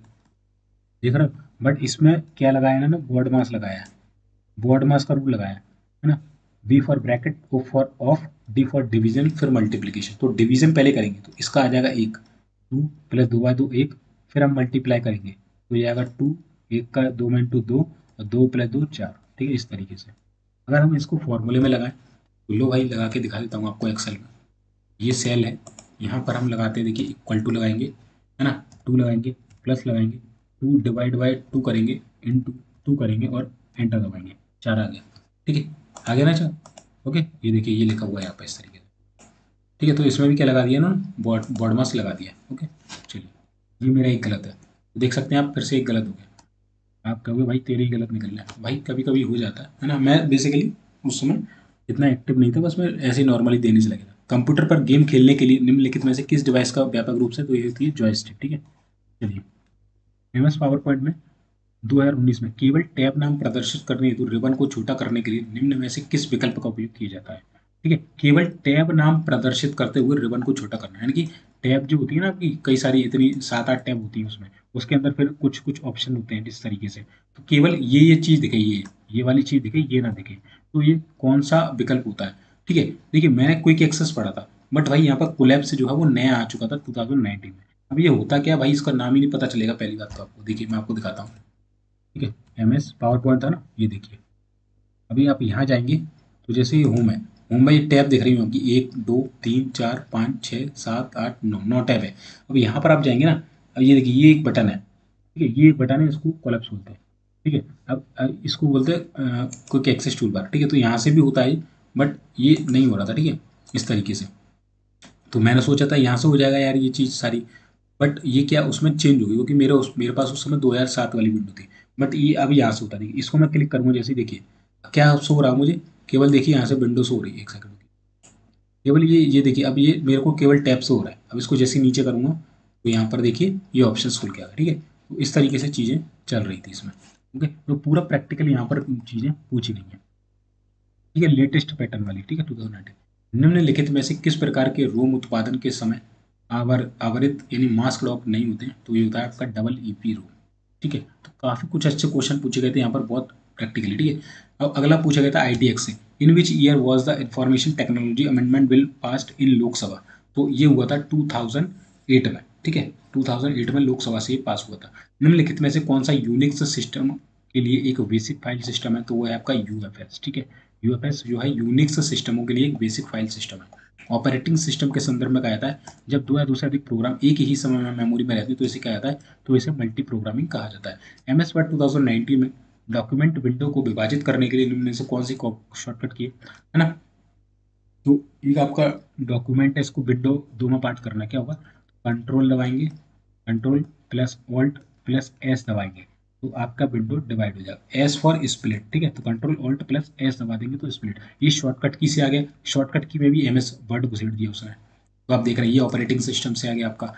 देख रहे हो। बट इसमें क्या लगाया ना, बोर्ड मास लगाया, बोर्ड मास का रूल लगाया, है ना। B for bracket, O for of, D for division, फिर मल्टीप्लीकेशन। तो डिवीजन पहले करेंगे, तो इसका आ जाएगा एक, 2 + 2 / 2 1, फिर हम मल्टीप्लाई करेंगे, तो ये आएगा 2, एक का 2 में इंटू 2, और 2 + 2 4, ठीक है। इस तरीके से अगर हम इसको फॉर्मूले में लगाएं, तो लो भाई लगा के दिखा देता हूँ आपको एक्सेल में। ये सेल है, यहाँ पर हम लगाते हैं, देखिए इक्वल टू लगाएंगे, है ना, 2 लगाएंगे, प्लस लगाएंगे, 2 डिवाइड बाय 2 करेंगे, इंटू 2 करेंगे, और एंटर दबाएंगे, 4 आ गया, ठीक है। आ गया ना 4, ओके। ये देखिए ये लिखा हुआ है यहाँ पर इस तरीके से, ठीक है। तो इसमें भी क्या लगा दिया ना, बॉड मास लगा दिया, ओके। चलिए ये मेरा एक गलत है, देख सकते हैं आप, फिर से एक गलत हो गया। आप कहोगे भाई तेरे ही गलत निकल रहा है, भाई कभी कभी हो जाता है ना। मैं बेसिकली उस समय इतना एक्टिव नहीं था, बस मैं ऐसे ही नॉर्मली देने से लगा था। कंप्यूटर पर गेम खेलने के लिए निम्नलिखित में से किस डिवाइस का व्यापक रूप से, तो ये होती है जॉयस्टिक, ठीक है। चलिए फेमस पावर पॉइंट में 2019 में केवल टैब नाम प्रदर्शित करने हेतु रिबन को छोटा करने के लिए निम्न में से किस विकल्प का उपयोग किया जाता है, ठीक है। केवल टैब नाम प्रदर्शित करते हुए रिबन को छोटा करना, यानी कि टैब जो होती है ना आपकी, कई सारी इतनी 7-8 टैब होती है उसमें, उसके अंदर फिर कुछ कुछ ऑप्शन होते हैं इस तरीके से, तो केवल ये चीज़ दिखे, ये वाली चीज़ दिखे, ये ना दिखे, तो ये कौन सा विकल्प होता है, ठीक है। देखिए मैंने क्विक एक्सेस पढ़ा था, बट भाई यहाँ पर कोलैप्स जो है वो नया आ चुका था 2019 में। अब ये होता क्या भाई, इसका नाम ही नहीं पता चलेगा पहली बात तो आपको, देखिए मैं आपको दिखाता हूँ, ठीक है। MS पावर पॉइंट था ना, ये देखिए, अभी आप यहाँ जाएंगे, तो जैसे ये होम है, होम में ये टैब दिख रही होंगी, 1 2 3 4 5 6 7 8 9 टैब है। अब यहाँ पर आप जाएंगे ना, अब ये देखिए ये एक बटन है, ठीक है, ये एक बटन है, इसको कोलैप्स बोलते हैं, ठीक है। अब इसको बोलते हैं क्विक एक्सेस टूल बार, ठीक है। तो यहाँ से भी होता है, बट ये नहीं हो रहा था, ठीक है, इस तरीके से। तो मैंने सोचा था यहाँ से हो जाएगा यार ये चीज़ सारी, बट ये क्या उसमें चेंज हो गई, क्योंकि मेरे पास उस समय 2007 वाली विंडो थी, बट ये अभी यहाँ से होता नहीं। इसको मैं क्लिक करूँगा, जैसे देखिए क्या शो हो रहा है मुझे, केवल देखिए यहाँ से विंडो शो हो रही है, एक सेकंड, केवल ये देखिए, अब ये मेरे को केवल टैब से हो रहा है। अब इसको जैसे नीचे करूँगा, तो यहाँ पर देखिए ये ऑप्शन खुल के आ गया, ठीक है। तो इस तरीके से चीज़ें चल रही थी इसमें, ओके। तो पूरा प्रैक्टिकल यहाँ पर चीज़ें पूछी गई हैं, ठीक है। लेटेस्ट पैटर्न वाली, ठीक है, 2019। निम्नलिखित में से किस प्रकार के रोम उत्पादन के समय आवरित यानी मास्क लॉक नहीं होते हैं, तो ये होता है आपका EEP रोम, ठीक है। तो काफ़ी कुछ अच्छे क्वेश्चन पूछे गए थे यहाँ पर, बहुत प्रैक्टिकली, ठीक है। अब अगला पूछा गया था ITX से, in which year was the information technology amendment bill passed in Lok Sabha, तो ये हुआ था 2008 में, ठीक है। 2008 में लोकसभा से ये पास हुआ था। निम्नलिखित में से कौन सा यूनिक्स सिस्टम के लिए एक बेसिक फाइल सिस्टम है, तो वो है आपका UFS, ठीक है। UFS जो है यूनिक्स सिस्टमों के लिए एक बेसिक फाइल सिस्टम है। ऑपरेटिंग सिस्टम के संदर्भ में कहा जाता है जब दो या दो से अधिक प्रोग्राम एक ही समय में मेमोरी में रहते हैं तो इसे कहा जाता है, तो इसे मल्टी प्रोग्रामिंग कहा जाता है। MS वर्ड 2019 में डॉक्यूमेंट विंडो को विभाजित करने के लिए निम्न में से कौन सी शॉर्टकट की है ना। तो एक आपका डॉक्यूमेंट है, इसको विंडो दो में पार्ट करना, क्या होगा, कंट्रोल दबाएंगे, control plus alt plus S दबाएंगे तो आपका विंडो डिवाइड हो जाएगा। एस फॉर स्प्लिट, ठीक है, तो कंट्रोल ऑल्ट प्लस एस दबा देंगे तो स्प्लिट। ये शॉर्टकट की से आ गया, शॉर्टकट की में भी MS वर्ड घुसेड़ दिया उसने। तो आप देख रहे हैं ये ऑपरेटिंग सिस्टम से आ गया आपका,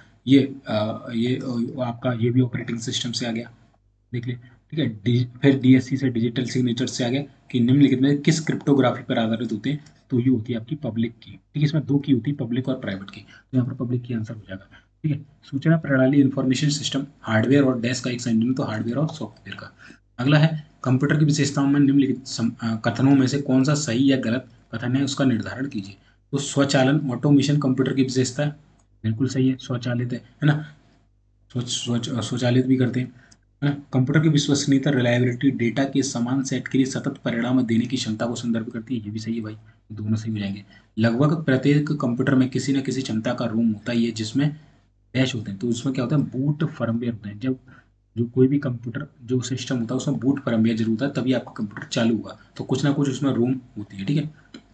आपका ये भी ऑपरेटिंग सिस्टम से आ गया, देख ले, ठीक है। फिर DSC से डिजिटल सिग्नेचर से आ गया कि निम्नलिखित में किस क्रिप्टोग्राफी पर आधारित होते हैं, तो ये होती है आपकी पब्लिक की, ठीक है। इसमें दो की होती है, पब्लिक और प्राइवेट की, तो यहाँ पर पब्लिक की आंसर हो जाएगा, ठीक है। सूचना प्रणाली इंफॉर्मेशन सिस्टम हार्डवेयर और डेस्क का एक संयोजन, तो हार्डवेयर और सॉफ्टवेयर का। अगला है कंप्यूटर की विशेषताओं में निम्नलिखित कथनों में से कौन सा सही या गलत कथन है उसका निर्धारण कीजिए। तो स्वचालन ऑटोमेशन कंप्यूटर की विशेषता है, बिल्कुल सही है, स्वचालित है ना, स्वचालित भी करते हैं, है ना। कंप्यूटर की विश्वसनीयता रिलायबिलिटी डेटा के समान सेट के लिए सतत परिणाम देने की क्षमता को संदर्भित करती है, ये भी सही है भाई, दोनों सही हो जाएंगे। लगभग प्रत्येक कंप्यूटर में किसी न किसी क्षमता का रोम होता ही है जिसमें डैश होते हैं, तो उसमें क्या होता है, बूट फर्मवेयर होते हैं। जब जो कोई भी कंप्यूटर जो सिस्टम होता है उसमें बूट फर्मवेयर जरूर होता है तभी आपका कंप्यूटर चालू होगा, तो कुछ ना कुछ उसमें रोम होती है, ठीक है।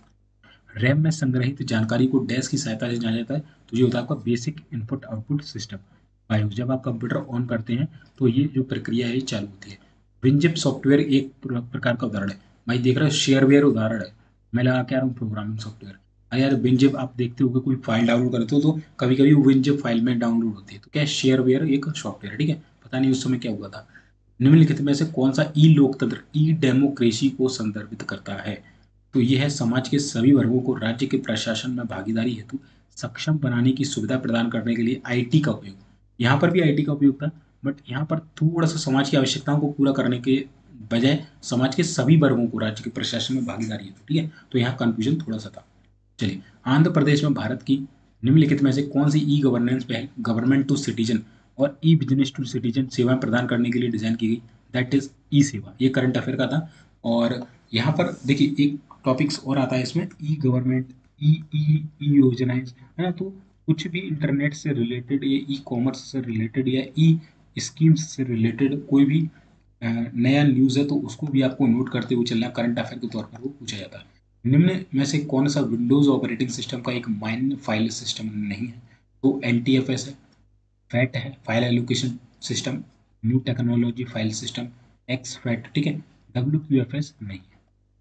रैम में संग्रहित जानकारी को डैश की सहायता से जाना जाता है, तो ये होता है आपका basic input output system BIOS. जब आप कंप्यूटर ऑन करते हैं तो ये जो प्रक्रिया है ये चालू होती है। विनजिप सॉफ्टवेयर एक प्रकार का उदाहरण है, भाई देख रहे हो शेयरवेयर उदाहरण है, मैं लगा के आ रहा हूँ प्रोग्रामिंग सॉफ्टवेयर। अरे यार विनजिप आप देखते हो कोई फाइल डाउनलोड करते हो तो कभी कभी विनजिप फाइल में डाउनलोड होती है, तो क्या है, शेयरवेयर एक सॉफ्टवेयर है, ठीक है। पता नहीं उस समय क्या हुआ था। निम्नलिखित में से कौन सा ई लोकतंत्र ई डेमोक्रेसी को संदर्भित करता है, तो यह है समाज के सभी वर्गों को राज्य के प्रशासन में भागीदारी हेतु सक्षम बनाने की सुविधा प्रदान करने के लिए IT का उपयोग। यहाँ पर भी IT का उपयोग था, बट यहाँ पर थोड़ा सा समाज की आवश्यकताओं को पूरा करने के बजाय समाज के सभी वर्गों को राज्य के प्रशासन में भागीदारी हेतु, ठीक है, तो यहाँ कंफ्यूजन थोड़ा सा था। चलिए, आंध्र प्रदेश में भारत की निम्नलिखित में से कौन सी ई गवर्नेंस पहल गवर्नमेंट टू सिटीजन और ई बिजनेस टू सिटीजन सेवाएं प्रदान करने के लिए डिजाइन की गई, दैट इज ई सेवा। ये करंट अफेयर का था। और यहाँ पर देखिए एक टॉपिक्स और आता है इसमें, ई गवर्नमेंट, ई ई ई योजनाएं, है ना। तो कुछ भी इंटरनेट से रिलेटेड या ई कॉमर्स से रिलेटेड या ई स्कीम्स से रिलेटेड कोई भी नया न्यूज़ है तो उसको भी आपको नोट करते हुए चलना, करंट अफेयर के तौर पर वो पूछा जाता है। निम्न में से कौन सा विंडोज ऑपरेटिंग सिस्टम का एक माइन फाइल सिस्टम नहीं है, तो NTFS है, फैट है file allocation system, new technology file system, exFAT, ठीक है, WQFS नहीं है।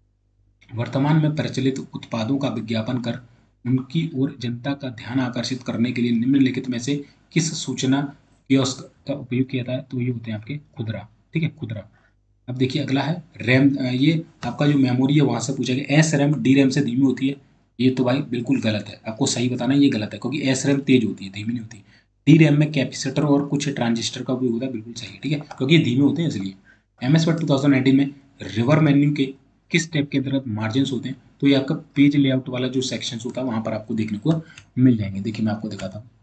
वर्तमान में प्रचलित उत्पादों का विज्ञापन कर उनकी ओर जनता का ध्यान आकर्षित करने के लिए निम्नलिखित में से किस सूचना कियोस्क का उपयोग किया जाता है, तो ये होते हैं आपके खुदरा, ठीक है, खुदरा। अब देखिए अगला है रैम, ये आपका जो मेमोरी है वहां से पूछा गया, एस रैम डी रैम से धीमी होती है, ये तो भाई बिल्कुल गलत है, आपको सही बताना है, ये गलत है क्योंकि एस रैम तेज होती है, धीमी नहीं होती। डी रैम में कैपेसिटर और कुछ ट्रांजिस्टर का उपयोग होता है, बिल्कुल सही है, ठीक है, क्योंकि ये धीमे होते हैं इसलिए। MS वर्ड 2019 में रिवर मेन्यू के किस टैब के अंतर्गत मार्जिन होते हैं, तो ये आपका पेज लेआउट वाला जो सेक्शन होता है वहां पर आपको देखने को मिल जाएंगे। देखिए मैं आपको दिखाता हूँ,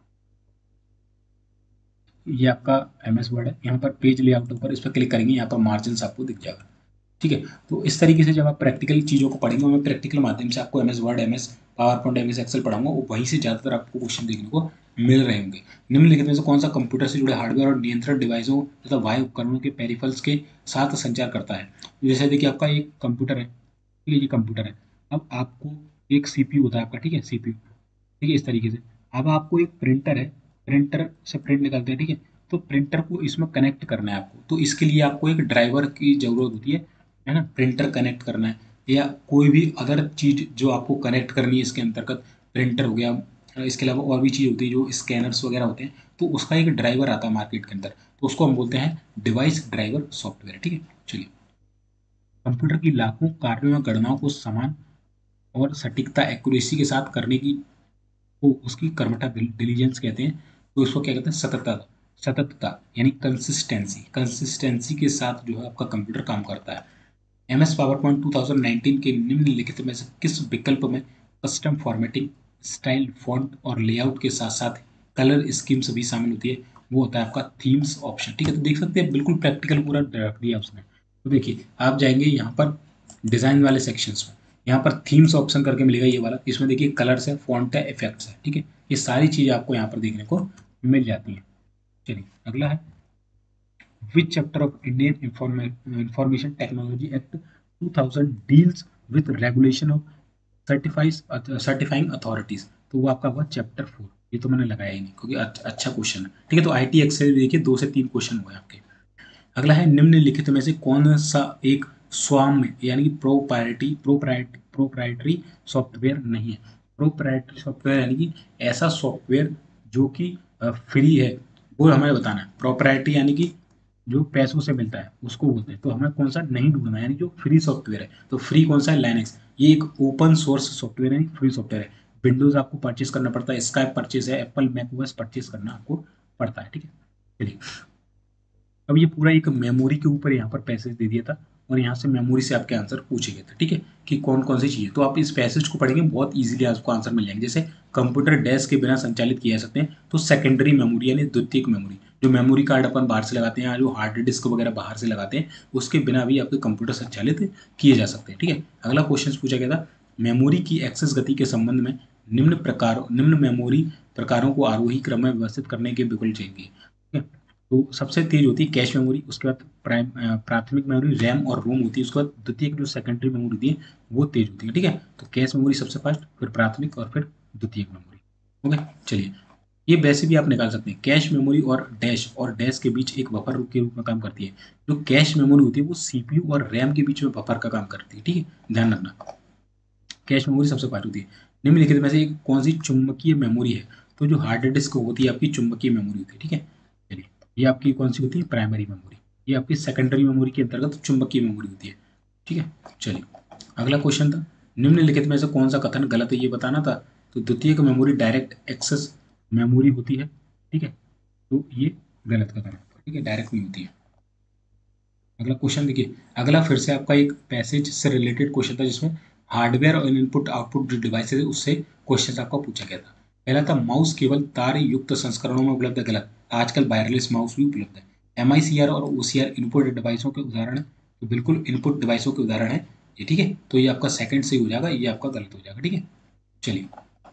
ये आपका MS वर्ड है, यहाँ पर पेज लेआउट ऊपर इस पर क्लिक करेंगे, यहाँ पर मार्जिन आपको दिख जाएगा, ठीक है। तो इस तरीके से जब आप प्रैक्टिकल चीज़ों को पढ़ेंगे, मैं प्रैक्टिकल माध्यम से आपको MS Word, MS PowerPoint, MS Excel पढ़ाऊंगा, और वहीं से ज़्यादातर आपको क्वेश्चन देखने को मिल रहे होंगे। निम्नलिखित में से कौन सा कंप्यूटर से जुड़े हार्डवेयर और नियंत्रण डिवाइसों तथा वाह्य उपकरणों के पेरिफल्स के साथ संचार करता है। जैसे देखिए आपका एक कंप्यूटर है, ठीक है, ये कंप्यूटर है। अब आपको एक CPU होता है आपका, ठीक है, CPU, ठीक है, इस तरीके से। अब आपको एक प्रिंटर है, प्रिंटर से प्रिंट निकलते हैं, ठीक है, तो प्रिंटर को इसमें कनेक्ट करना है आपको, तो इसके लिए आपको एक ड्राइवर की ज़रूरत होती है ना, प्रिंटर कनेक्ट करना है या कोई भी अदर चीज़ जो आपको कनेक्ट करनी है इसके अंतर्गत, प्रिंटर हो गया, इसके अलावा और भी चीज़ होती है जो स्कैनर्स वगैरह होते हैं, तो उसका एक ड्राइवर आता है मार्केट के अंदर, तो उसको हम बोलते हैं डिवाइस ड्राइवर सॉफ्टवेयर, ठीक है। चलिए, कंप्यूटर की लाखों कार्यों या गणनाओं को समान और सटीकता एक्यूरेसी के साथ करने की को उसकी कर्मठा डिलीजेंस कहते हैं, तो उसको क्या कहते हैं, सततता, सततता यानी कंसिस्टेंसी, कंसिस्टेंसी के साथ जो है आपका कंप्यूटर काम करता है। MS पावर पॉइंट 2019 के निम्नलिखित में से किस विकल्प में कस्टम फॉर्मेटिंग, स्टाइल, फॉन्ट और लेआउट के साथ साथ कलर स्कीम्स भी शामिल होती है, वो होता है आपका थीम्स ऑप्शन, ठीक है। तो देख सकते हैं बिल्कुल प्रैक्टिकल पूरा रख दिया उसने। तो देखिए आप जाएंगे यहाँ पर डिज़ाइन वाले सेक्शंस में, यहाँ पर थीम्स ऑप्शन करके मिलेगा ये वाला, इसमें देखिए कलर्स है, फॉन्ट है, इफेक्ट्स है, ठीक है। ये सारी चीज़ें आपको यहाँ पर देखने को मिल जाती हैं। चलिए अगला है which chapter of Indian information technology act 2000 deals with regulation of certifying authorities. तो वो आपका हुआ चैप्टर 4। ये तो मैंने लगाया ही नहीं क्योंकि अच्छा क्वेश्चन है, ठीक है। तो आई टी एक्सेल देखिए 2 से 3 क्वेश्चन हुए आपके। अगला है निम्नलिखित में से कौन सा एक स्वाम्य यानी कि प्रोप्राइटरी सॉफ्टवेयर नहीं है। प्रोप्राइटरी सॉफ्टवेयर यानी कि ऐसा सॉफ्टवेयर जो कि फ्री है, वो हमें बताना है। प्रोप्राइटरी यानी कि जो पैसों से मिलता है उसको बोलते हैं। तो हमें कौन सा नहीं ढूंढना है, यानी जो फ्री सॉफ्टवेयर है। तो फ्री कौन सा है, लाइनक्स। ये एक ओपन सोर्स सॉफ्टवेयर है, फ्री सॉफ्टवेयर है। विंडोज आपको परचेज करना पड़ता है, स्काइप परचेज है, एप्पल मैकओएस परचेज करना आपको पड़ता है, ठीक है। चलिए अब ये पूरा एक मेमोरी के ऊपर यहाँ पर पैसेज दे दिया था और यहाँ से मेमोरी से आपके आंसर पूछे गए थे, ठीक है, कि कौन कौन सी चीज़ें। तो आप इस पैसेज को पढ़ेंगे बहुत इजीली आपको आंसर मिल जाएंगे। जैसे कंप्यूटर डैश के बिना संचालित किया जा सकते हैं, तो सेकेंडरी मेमोरी यानी द्वितीयक मेमोरी, जो मेमोरी कार्ड अपन बाहर से लगाते हैं या जो हार्ड डिस्क वगैरह बाहर से लगाते हैं, उसके बिना भी आपके कंप्यूटर संचालित किए जा सकते हैं, ठीक है। अगला क्वेश्चन पूछा गया था मेमोरी की एक्सेस गति के संबंध में निम्न मेमोरी प्रकारों को आरोही क्रम में व्यवस्थित करने के विकल्प चाहिए। तो सबसे तेज होती है कैश मेमोरी, उसके बाद प्राथमिक मेमोरी रैम और रोम होती है, उसके बाद द्वितीय जो सेकेंडरी मेमोरी होती है वो तेज होती है, ठीक है। तो कैश मेमोरी सबसे फास्ट, फिर प्राथमिक और फिर द्वितीय मेमोरी। ओके चलिए ये वैसे भी आप निकाल सकते हैं। कैश मेमोरी और डैश के बीच एक बफर के रूप में काम करती है। जो कैश मेमोरी होती है वो सीपीयू और रैम के बीच में बफर का काम करती है, ठीक है, ध्यान रखना। कैश मेमोरी सबसे फास्ट होती है। निम्नलिखित में से कौन सी चुंबकीय मेमोरी है। तो जो हार्ड डिस्क होती है आपकी चुंबकीय मेमोरी होती है, ठीक है। चलिए ये आपकी कौन सी होती है, प्राइमरी मेमोरी। ये आपकी सेकेंडरी मेमोरी के अंतर्गत चुंबकीय मेमोरी होती है, ठीक है। चलिए अगला क्वेश्चन था निम्नलिखित में से कौन सा कथन गलत है, ये बताना था। तो द्वितीयक मेमोरी डायरेक्ट एक्सेस मेमोरी होती है, ठीक है। तो ये गलत कथन है, ठीक है, डायरेक्ट नहीं होती है। अगला क्वेश्चन देखिए, अगला फिर से आपका एक पैसेज से रिलेटेड क्वेश्चन था जिसमें हार्डवेयर और इनपुट आउटपुट जो डिवाइसेज है उससे क्वेश्चन आपका पूछा गया था। पहला था माउस केवल तार युक्त संस्करणों में उपलब्ध है, गलत। आजकल वायरलेस माउस भी उपलब्ध है। MICR और OCR इनपुट डिवाइसों के उदाहरण है, तो बिल्कुल इनपुट डिवाइसों के उदाहरण है ये, ठीक है। तो ये आपका सेकंड सही हो जाएगा, ये आपका गलत हो जाएगा, ठीक है। चलिए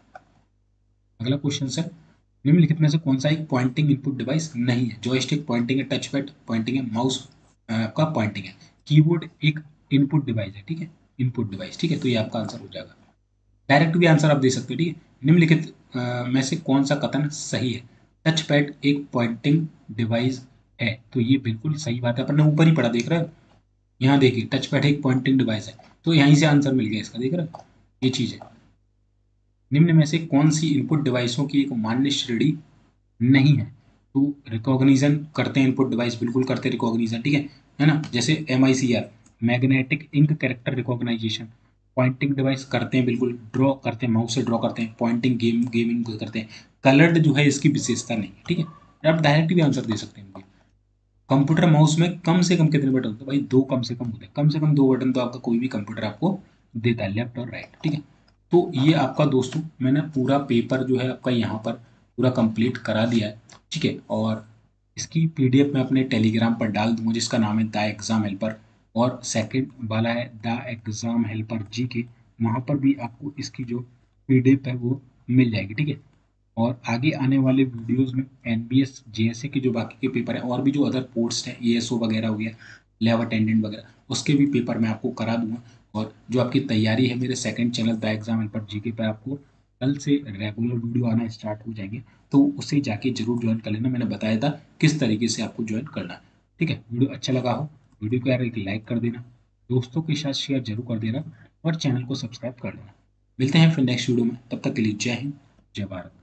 अगला क्वेश्चन है निम्नलिखित में से कौन सा एक पॉइंटिंग इनपुट डिवाइस नहीं है। जॉयस्टिक पॉइंटिंग है, टच पैड पॉइंटिंग है, माउस का पॉइंटिंग है। कीबोर्ड एक इनपुट डिवाइस है, ठीक है, इनपुट डिवाइस, ठीक है। तो ये आपका आंसर हो जाएगा। डायरेक्ट भी आंसर आप दे सकते हो, ठीक है। निम्नलिखित में से कौन सा कथन सही है। टच पैड एक पॉइंटिंग डिवाइस है, तो ये बिल्कुल सही बात है। अपन ने ऊपर ही पढ़ा, देख रहे हो, यहाँ देखिए टच पैड एक पॉइंटिंग डिवाइस है, तो यहीं से आंसर मिल गया इसका, देख रहे हो, ये चीज है। निम्न में से कौन सी इनपुट डिवाइसों की एक मान्य श्रेणी नहीं है। तो रिकॉग्निशन करते हैं इनपुट डिवाइस, बिल्कुल करते हैं रिकॉग्निशन, ठीक है ना। जैसे MICR magnetic ink character recognization, pointing device करते हैं, बिल्कुल ड्रॉ करते हैं, माउस से ड्रॉ करते हैं, पॉइंटिंग गेमिंग करते हैं। कलर्ड जो है इसकी विशेषता नहीं है, ठीक है। आप डायरेक्ट भी आंसर दे सकते हैं मुझे। कंप्यूटर माउस में कम से कम कितने बटन होते हैं, भाई दो कम से कम होते हैं, कम से कम दो बटन तो आपका कोई भी कंप्यूटर आपको देता है, लेफ्ट और राइट, ठीक है। तो ये आपका दोस्तों मैंने पूरा पेपर जो है आपका यहाँ पर पूरा कंप्लीट करा दिया है, ठीक है। और इसकी PDF मैं अपने टेलीग्राम पर डाल दूंगा जिसका नाम है द एग्ज़ाम हेल्पर, और सेकंड वाला है द एग्ज़ाम हेल्पर GK। वहाँ पर भी आपको इसकी जो PDF है वो मिल जाएगी, ठीक है। और आगे आने वाले वीडियोस में NBS JSA के जो बाकी के पेपर हैं और भी जो अदर पोस्ट हैं ASO वगैरह हो गया, लैब अटेंडेंट वगैरह, उसके भी पेपर मैं आपको करा दूंगा। और जो आपकी तैयारी है मेरे second channel the exam helper GK पे आपको कल से रेगुलर वीडियो आना स्टार्ट हो जाएंगे, तो उसे जाके जरूर ज्वाइन कर लेना। मैंने बताया था किस तरीके से आपको ज्वाइन करना है, ठीक है। वीडियो अच्छा लगा हो वीडियो को यार एक लाइक कर देना, दोस्तों के साथ शेयर जरूर कर देना और चैनल को सब्सक्राइब कर लेना। मिलते हैं फिर नेक्स्ट वीडियो में, तब तक के लिए जय हिंद, जय भारत।